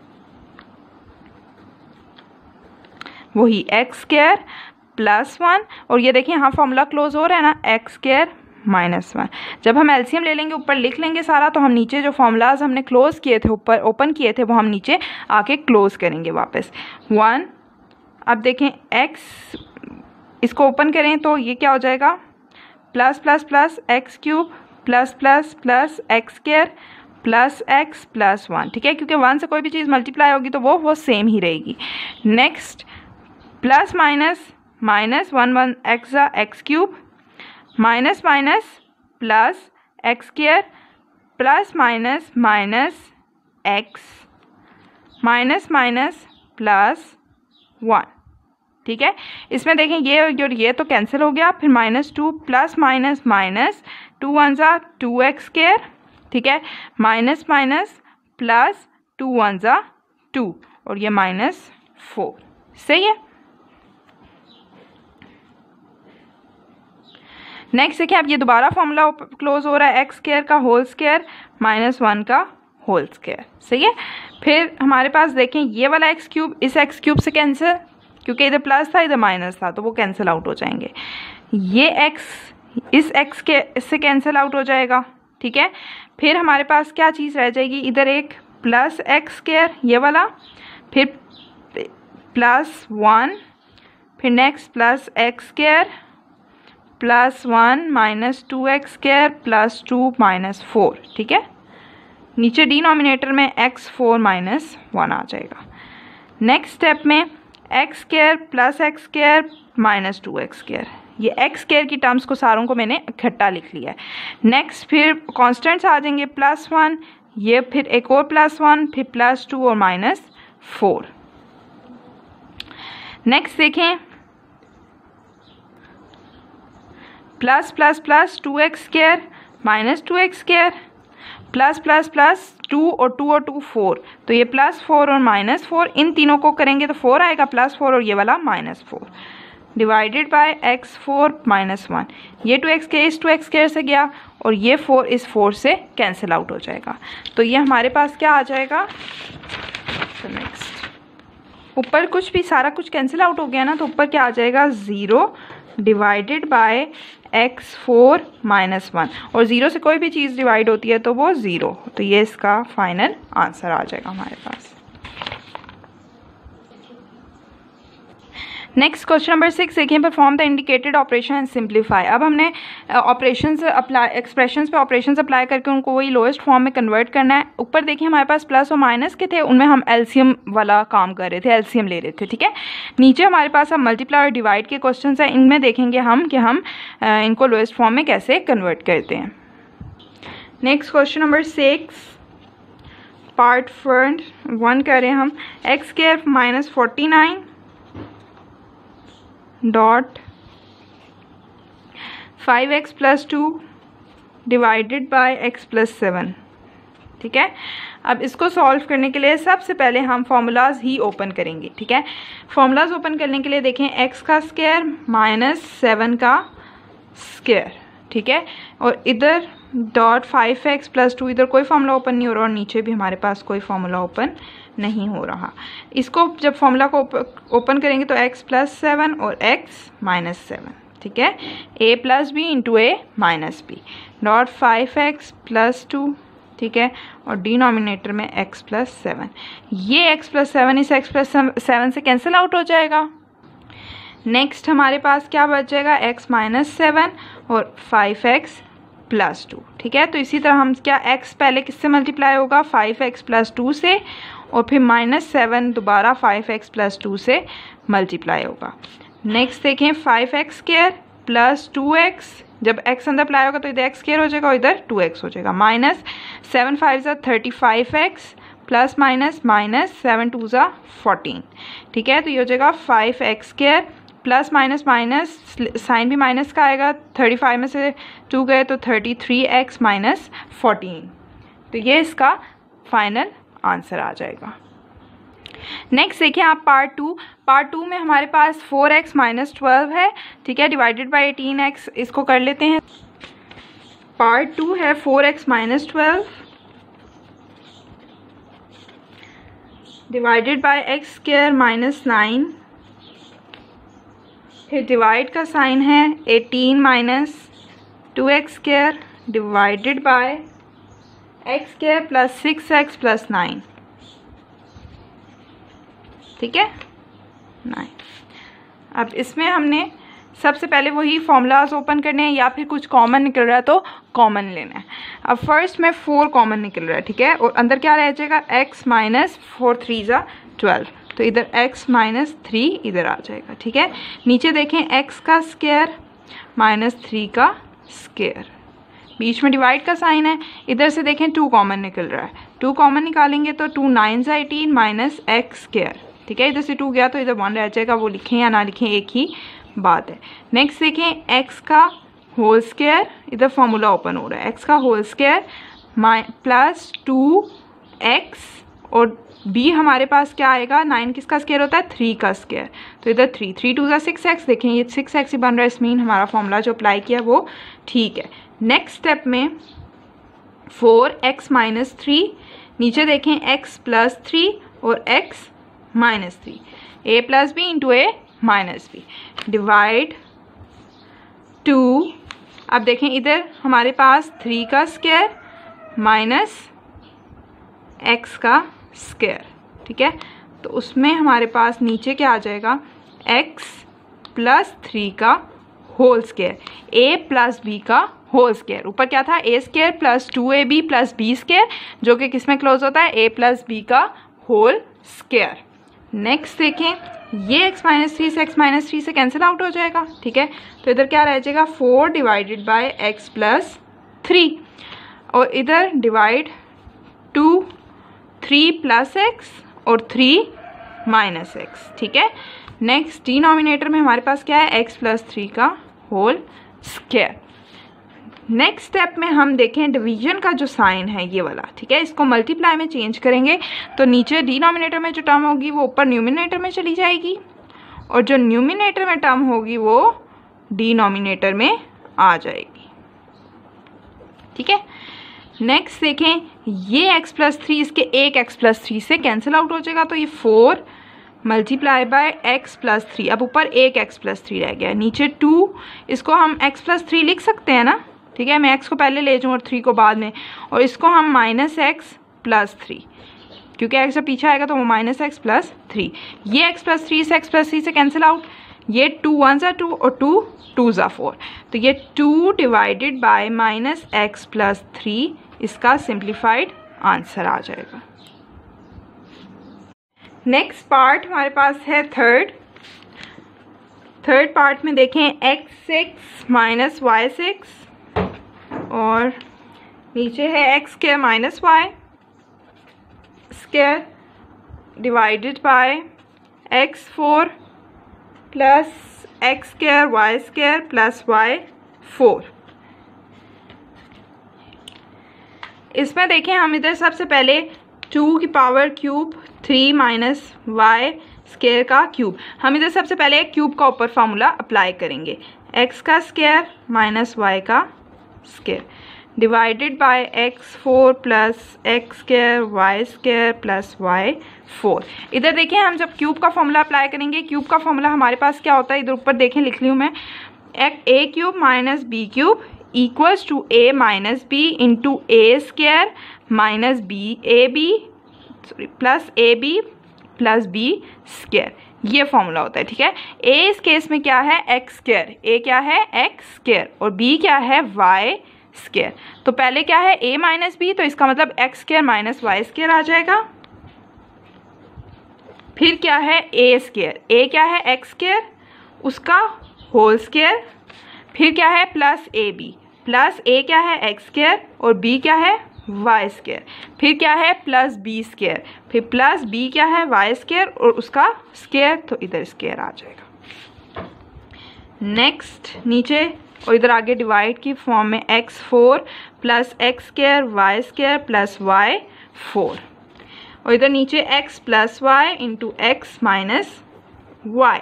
वही एक्स स्क्वायर प्लस वन, और ये देखिए यहाँ फॉर्मूला क्लोज हो रहा है ना, एक्स स्क्वायर माइनस वन। जब हम एलसीएम ले लेंगे ऊपर लिख लेंगे सारा, तो हम नीचे जो फॉर्मूलाज हमने क्लोज किए थे, ऊपर ओपन किए थे, वो हम नीचे आके क्लोज करेंगे वापस। वन, अब देखें एक्स, इसको ओपन करें तो ये क्या हो जाएगा, plus plus plus x cube plus plus plus x square plus x plus one, ठीक है, क्योंकि वन से कोई भी चीज़ मल्टीप्लाई होगी तो वो वो सेम ही रहेगी। Next plus minus minus one one x ज़ा x cube minus minus plus x square plus minus minus x minus minus plus one, ठीक है। इसमें देखें ये और ये तो कैंसिल हो गया, फिर minus two plus minus minus two one ज़ा टू एक्स स्क्वायर, ठीक है, minus minus plus two one ज़ा टू, और ये माइनस फोर, सही है। नेक्स्ट देखिए, अब ये दोबारा फॉर्मूला क्लोज हो रहा है, एक्स स्क्वायर का होल स्क्वायर माइनस वन का होल स्क्वायर, सही है। फिर हमारे पास देखें ये वाला एक्स क्यूब इस एक्स क्यूब से कैंसिल, क्योंकि इधर प्लस था इधर माइनस था तो वो कैंसिल आउट हो जाएंगे। ये एक्स इस एक्स के इससे कैंसिल आउट हो जाएगा, ठीक है। फिर हमारे पास क्या चीज़ रह जाएगी, इधर एक प्लस एक्स स्क्वायर ये वाला, फिर प्लस वन, फिर next plus x square plus one minus two x square plus two minus four, ठीक है। नीचे डिनोमिनेटर में एक्स फोर माइनस वन आ जाएगा। नेक्स्ट स्टेप में x square plus x square minus two x square, ये एक्स स्क्वायर की टर्म्स को सारों को मैंने इकट्ठा लिख लिया है। नेक्स्ट फिर कॉन्स्टेंट्स आ जाएंगे, प्लस वन, ये फिर एक और प्लस वन, फिर प्लस टू और माइनस फोर। नेक्स्ट देखें, plus plus plus two x square minus two x square plus plus plus two और टू और टू फोर, तो ये प्लस फोर और माइनस फोर, इन तीनों को करेंगे तो फोर आएगा प्लस फोर और ये वाला minus four, divided by x four minus one. ये टू एक्स के इस टू एक्स स्क्वायर से गया और ये फोर इस फोर से कैंसिल आउट हो जाएगा, तो ये हमारे पास क्या आ जाएगा। तो नेक्स्ट ऊपर कुछ भी सारा कुछ कैंसिल आउट हो गया ना, तो ऊपर क्या आ जाएगा, zero divided by x four minus one, और ज़ीरो से कोई भी चीज़ डिवाइड होती है तो वो ज़ीरो, तो ये इसका फाइनल आंसर आ जाएगा हमारे पास। नेक्स्ट क्वेश्चन नंबर सिक्स देखिए, perform the indicated operation and simplify. अब हमने ऑपरेशंस अप्लाई एक्सप्रेशंस पे ऑपरेशंस अप्लाई करके उनको वही लोएस्ट फॉर्म में कन्वर्ट करना है। ऊपर देखिए हमारे पास प्लस और माइनस के थे, उनमें हम एलसीएम वाला काम कर रहे थे, एलसीएम ले रहे थे, ठीक है। नीचे हमारे पास अब मल्टीप्लाई और डिवाइड के क्वेश्चन हैं, इनमें देखेंगे हम कि हम इनको लोएस्ट फॉर्म में कैसे कन्वर्ट करते हैं। Next question number six part front one करें हम, x square minus forty nine dot five x plus two divided by x plus seven, ठीक है। अब इसको सॉल्व करने के लिए सबसे पहले हम फॉर्मूलाज ही ओपन करेंगे, ठीक है। फॉर्मूलाज ओपन करने के लिए देखें, एक्स का स्क्वायर माइनस सेवन का स्क्वायर, ठीक है, और इधर dot five x plus two, इधर कोई फॉर्मूला ओपन नहीं हो रहा और नीचे भी हमारे पास कोई फॉर्मूला ओपन नहीं हो रहा। इसको जब फॉर्मूला को ओपन करेंगे तो x प्लस सेवन और x माइनस सेवन, ठीक है, a plus b into a minus b dot five x plus two, ठीक है, और डिनोमिनेटर में x प्लस सेवन। ये x प्लस सेवन इस x प्लस सेवन से कैंसिल आउट हो जाएगा। नेक्स्ट हमारे पास क्या बच जाएगा, x माइनस सेवन और फाइव एक्स प्लस टू, ठीक है। तो इसी तरह हम क्या x पहले किससे मल्टीप्लाई होगा, फाइव एक्स प्लस टू से, और फिर माइनस सेवन दोबारा फाइव एक्स प्लस टू से मल्टीप्लाई होगा। नेक्स्ट देखें five x square plus two x, जब x अंदर अप्लाई होगा तो इधर एक्स स्क्वायर हो जाएगा और इधर टू एक्स हो जाएगा, माइनस सेवन फाइव ज़ा thirty five x plus minus minus seven two ज़ा फोर्टीन, ठीक है। तो ये हो जाएगा five x square plus minus minus, sign भी माइनस का आएगा, थर्टी फाइव में से टू गए तो thirty three x minus fourteen. तो ये इसका फाइनल आंसर आ जाएगा। नेक्स्ट देखिए आप पार्ट टू, पार्ट टू में हमारे पास फोर एक्स माइनस ट्वेल्व है, ठीक है, डिवाइडेड बाई एटीन एक्स, इसको कर लेते हैं। पार्ट टू है four x minus twelve divided by x square minus nine, फिर डिवाइड का साइन है eighteen minus two x square divided by x square plus six x plus nine, ठीक है, नाइन। अब इसमें हमने सबसे पहले वही फॉर्मूलाज ओपन करने हैं या फिर कुछ कॉमन निकल रहा है तो कॉमन लेना है। अब फर्स्ट में फोर कॉमन निकल रहा है, ठीक है, और अंदर क्या रह जाएगा, x माइनस फोर थ्री ज़ा ट्वेल्व, तो इधर x माइनस थ्री इधर आ जाएगा, ठीक है। नीचे देखें x का स्क्वायर माइनस थ्री का स्क्वायर, बीच में डिवाइड का साइन है, इधर से देखें टू कॉमन निकल रहा है, टू कॉमन निकालेंगे तो टू नाइन ज़ा एटीन माइनस एक्स स्क्वायर, ठीक है, इधर से टू गया तो इधर वन रह जाएगा, वो लिखें या ना लिखें एक ही बात है। नेक्स्ट देखें x का होल स्क्वायर, इधर फॉर्मूला ओपन हो रहा है, x का होल स्क्वायर माइ प्लस टू एक्स, और b हमारे पास क्या आएगा, नाइन किसका स्क्वायर होता है, थ्री का स्क्वायर, तो इधर थ्री, थ्री टू ज़ा सिक्स एक्स, देखें ये सिक्स एक्स ही बन रहा है, इस मीन हमारा फॉर्मूला जो अप्लाई किया वो ठीक है। नेक्स्ट स्टेप में फोर एक्स माइनस थ्री, नीचे देखें x प्लस थ्री और x minus three, a plus b into a minus b divide two, अब देखें इधर हमारे पास थ्री का स्क्वायर माइनस एक्स का स्क्वायर, ठीक है, तो उसमें हमारे पास नीचे क्या आ जाएगा, x प्लस थ्री का whole square, a plus b का होल स्क्वायर, ऊपर क्या था, a square plus two a b plus b square, जो कि किस में क्लोज होता है, a प्लस बी का होल स्क्वायर। नेक्स्ट देखें ये x माइनस थ्री से x माइनस थ्री से कैंसिल आउट हो जाएगा, ठीक है, तो इधर क्या रह जाएगा, four divided by x plus three, और इधर divide two three plus x और थ्री माइनस एक्स, ठीक है। नेक्स्ट डिनोमिनेटर में हमारे पास क्या है, x प्लस थ्री का होल स्क्वायर। नेक्स्ट स्टेप में हम देखें डिवीजन का जो साइन है ये वाला, ठीक है, इसको मल्टीप्लाई में चेंज करेंगे तो नीचे डिनोमिनेटर में जो टर्म होगी वो ऊपर न्यूमिनेटर में चली जाएगी, और जो न्यूमिनेटर में टर्म होगी वो डिनोमिनेटर में आ जाएगी, ठीक है। नेक्स्ट देखें ये x प्लस थ्री इसके एक x प्लस थ्री से कैंसिल आउट हो जाएगा, तो ये four multiply by x plus three, अब ऊपर एक x प्लस थ्री रह गया, नीचे टू, इसको हम x प्लस थ्री लिख सकते हैं ना, ठीक है, मैं x को पहले ले जाऊँ और थ्री को बाद में, और इसको हम माइनस एक्स प्लस थ्री, क्योंकि x जब पीछे आएगा तो वो माइनस एक्स प्लस थ्री, ये x प्लस थ्री से x प्लस थ्री से कैंसिल आउट, ये टू वन ज़ा टू और टू टू ज़ा फोर, तो ये two divided by minus x plus three इसका सिंप्लीफाइड आंसर आ जाएगा। नेक्स्ट पार्ट हमारे पास है थर्ड, थर्ड पार्ट में देखें x six minus y six, और नीचे है x square minus y square divided by x four plus x square y square plus y four. इसमें देखें हम इधर सबसे पहले टू की power cube three minus y square का क्यूब, हम इधर सबसे पहले क्यूब का ऊपर फार्मूला अप्लाई करेंगे, एक्स का स्क्वायर माइनस वाई का square divided by x four plus x square y square plus y four. इधर देखिए हम जब क्यूब का फॉर्मूला अप्लाई करेंगे, क्यूब का फॉर्मूला हमारे पास क्या होता है, इधर ऊपर देखें लिख ली हूँ मैं, a cube minus b cube equals to a minus b into a square minus b a b sorry plus a b plus b square, ये फॉर्मूला होता है। ठीक है, ए इस केस में क्या है, एक्स स्क्वायर, ए क्या है एक्स स्क्वायर और बी क्या है वाई स्क्वायर। तो पहले क्या है a माइनस बी, तो इसका मतलब x square minus y square आ जाएगा। फिर क्या है a स्क्वायर, a क्या है एक्स स्क्वायर उसका होल स्क्वायर, फिर क्या है plus a b, plus a क्या है एक्स स्क्वायर और b क्या है वाई स्क्वायर, फिर क्या है प्लस बी स्क्वायर, फिर प्लस b क्या है वाई स्क्वायर और उसका स्क्वायर, तो इधर स्क्वायर आ जाएगा। नेक्स्ट नीचे और इधर आगे डिवाइड की फॉर्म में x four plus x square y square plus y four और इधर नीचे x plus y into x minus y.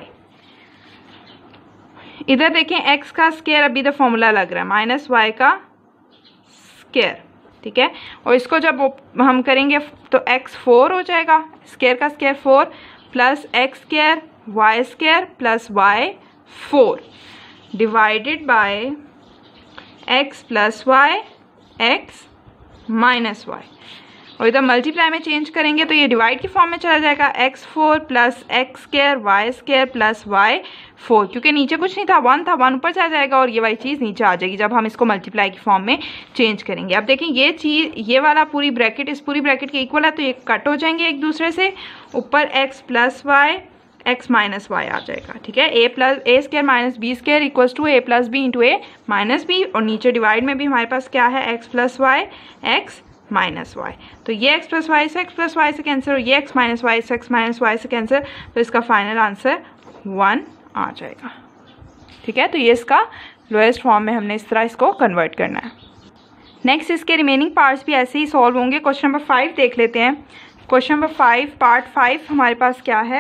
इधर देखें x का स्क्वायर अभी इधर फॉर्मूला लग रहा है माइनस वाई का स्क्वायर। ठीक है, और इसको जब हम करेंगे तो x फोर हो जाएगा, स्क्वायर का square four plus x square y square plus y four divided by x plus y x minus y और इधर मल्टीप्लाई में चेंज करेंगे तो ये डिवाइड की फॉर्म में चला जाएगा x four plus x square y square plus y four, क्योंकि नीचे कुछ नहीं था वन था, वन ऊपर चला जाएगा और ये वाली चीज़ नीचे आ जाएगी जब हम इसको मल्टीप्लाई की फॉर्म में चेंज करेंगे। अब देखें ये चीज़ ये वाला पूरी ब्रैकेट इस पूरी ब्रैकेट के इक्वल है तो ये कट हो जाएंगे एक दूसरे से, ऊपर x plus y x minus y आ जाएगा। ठीक है, a plus a square minus b square equals to a plus b into a minus b और नीचे डिवाइड में भी हमारे पास क्या है x plus y x minus y, तो ये एक्स प्लस वाई से एक्स प्लस वाई से कैंसिल और ये एक्स माइनस वाई से एक्स माइनस वाई से कैंसिल, तो इसका फाइनल आंसर वन आ जाएगा। ठीक है, तो ये इसका लोएस्ट फॉर्म में हमने इस तरह इसको कन्वर्ट करना है। नेक्स्ट इसके रिमेनिंग पार्ट्स भी ऐसे ही सॉल्व होंगे। क्वेश्चन नंबर फाइव देख लेते हैं। Question number five part five हमारे पास क्या है,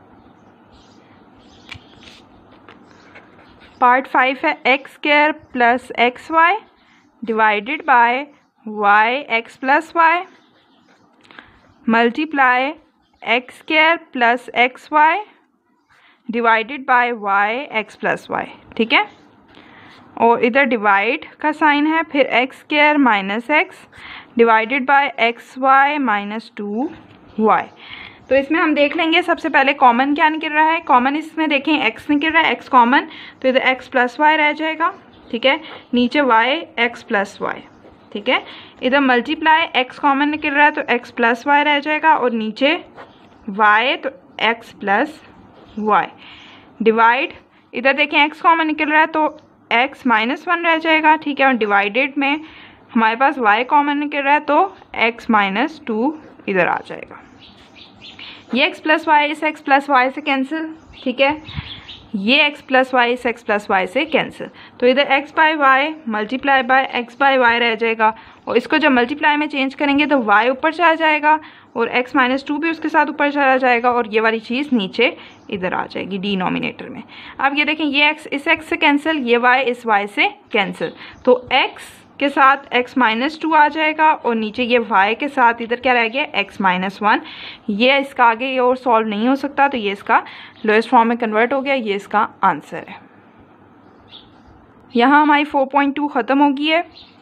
पार्ट फाइव है x square plus x y divided by y x plus y multiply x square plus x y divided by y x plus y. ठीक है, और इधर डिवाइड का साइन है, फिर x square minus x divided by x y minus two y. तो इसमें हम देख लेंगे सबसे पहले कॉमन क्या निकल रहा है, कॉमन इसमें देखें x निकल रहा है, x कॉमन, तो इधर x प्लस वाई रह जाएगा। ठीक है, नीचे y x प्लस वाई। ठीक है, इधर मल्टीप्लाई x कॉमन निकल रहा है तो x प्लस वाई रह जाएगा और नीचे y तो x प्लस वाई डिवाइड, इधर देखें x कॉमन निकल रहा है तो x माइनस वन रह जाएगा। ठीक है, और डिवाइडेड में हमारे पास y कॉमन निकल रहा है तो x माइनस टू इधर आ जाएगा। ये x प्लस वाई इस x प्लस वाई से कैंसिल। ठीक है, ये x प्लस वाई इस x प्लस वाई से कैंसिल, तो इधर x by y multiply by x by y रह जाएगा और इसको जब मल्टीप्लाई में चेंज करेंगे तो y ऊपर चला जाएगा और x माइनस टू भी उसके साथ ऊपर चला जाएगा और ये वाली चीज़ नीचे इधर आ जाएगी डिनोमिनेटर में। अब ये देखें ये x इस x से कैंसिल, ये y इस y से कैंसिल, तो x के साथ x माइनस टू आ जाएगा और नीचे ये y के साथ इधर क्या रह गया x माइनस वन। ये इसका आगे ये और सॉल्व नहीं हो सकता तो ये इसका लोएस्ट फॉर्म में कन्वर्ट हो गया, ये इसका आंसर है। यहाँ हमारी फोर पॉइंट टू ख़त्म हो गई है।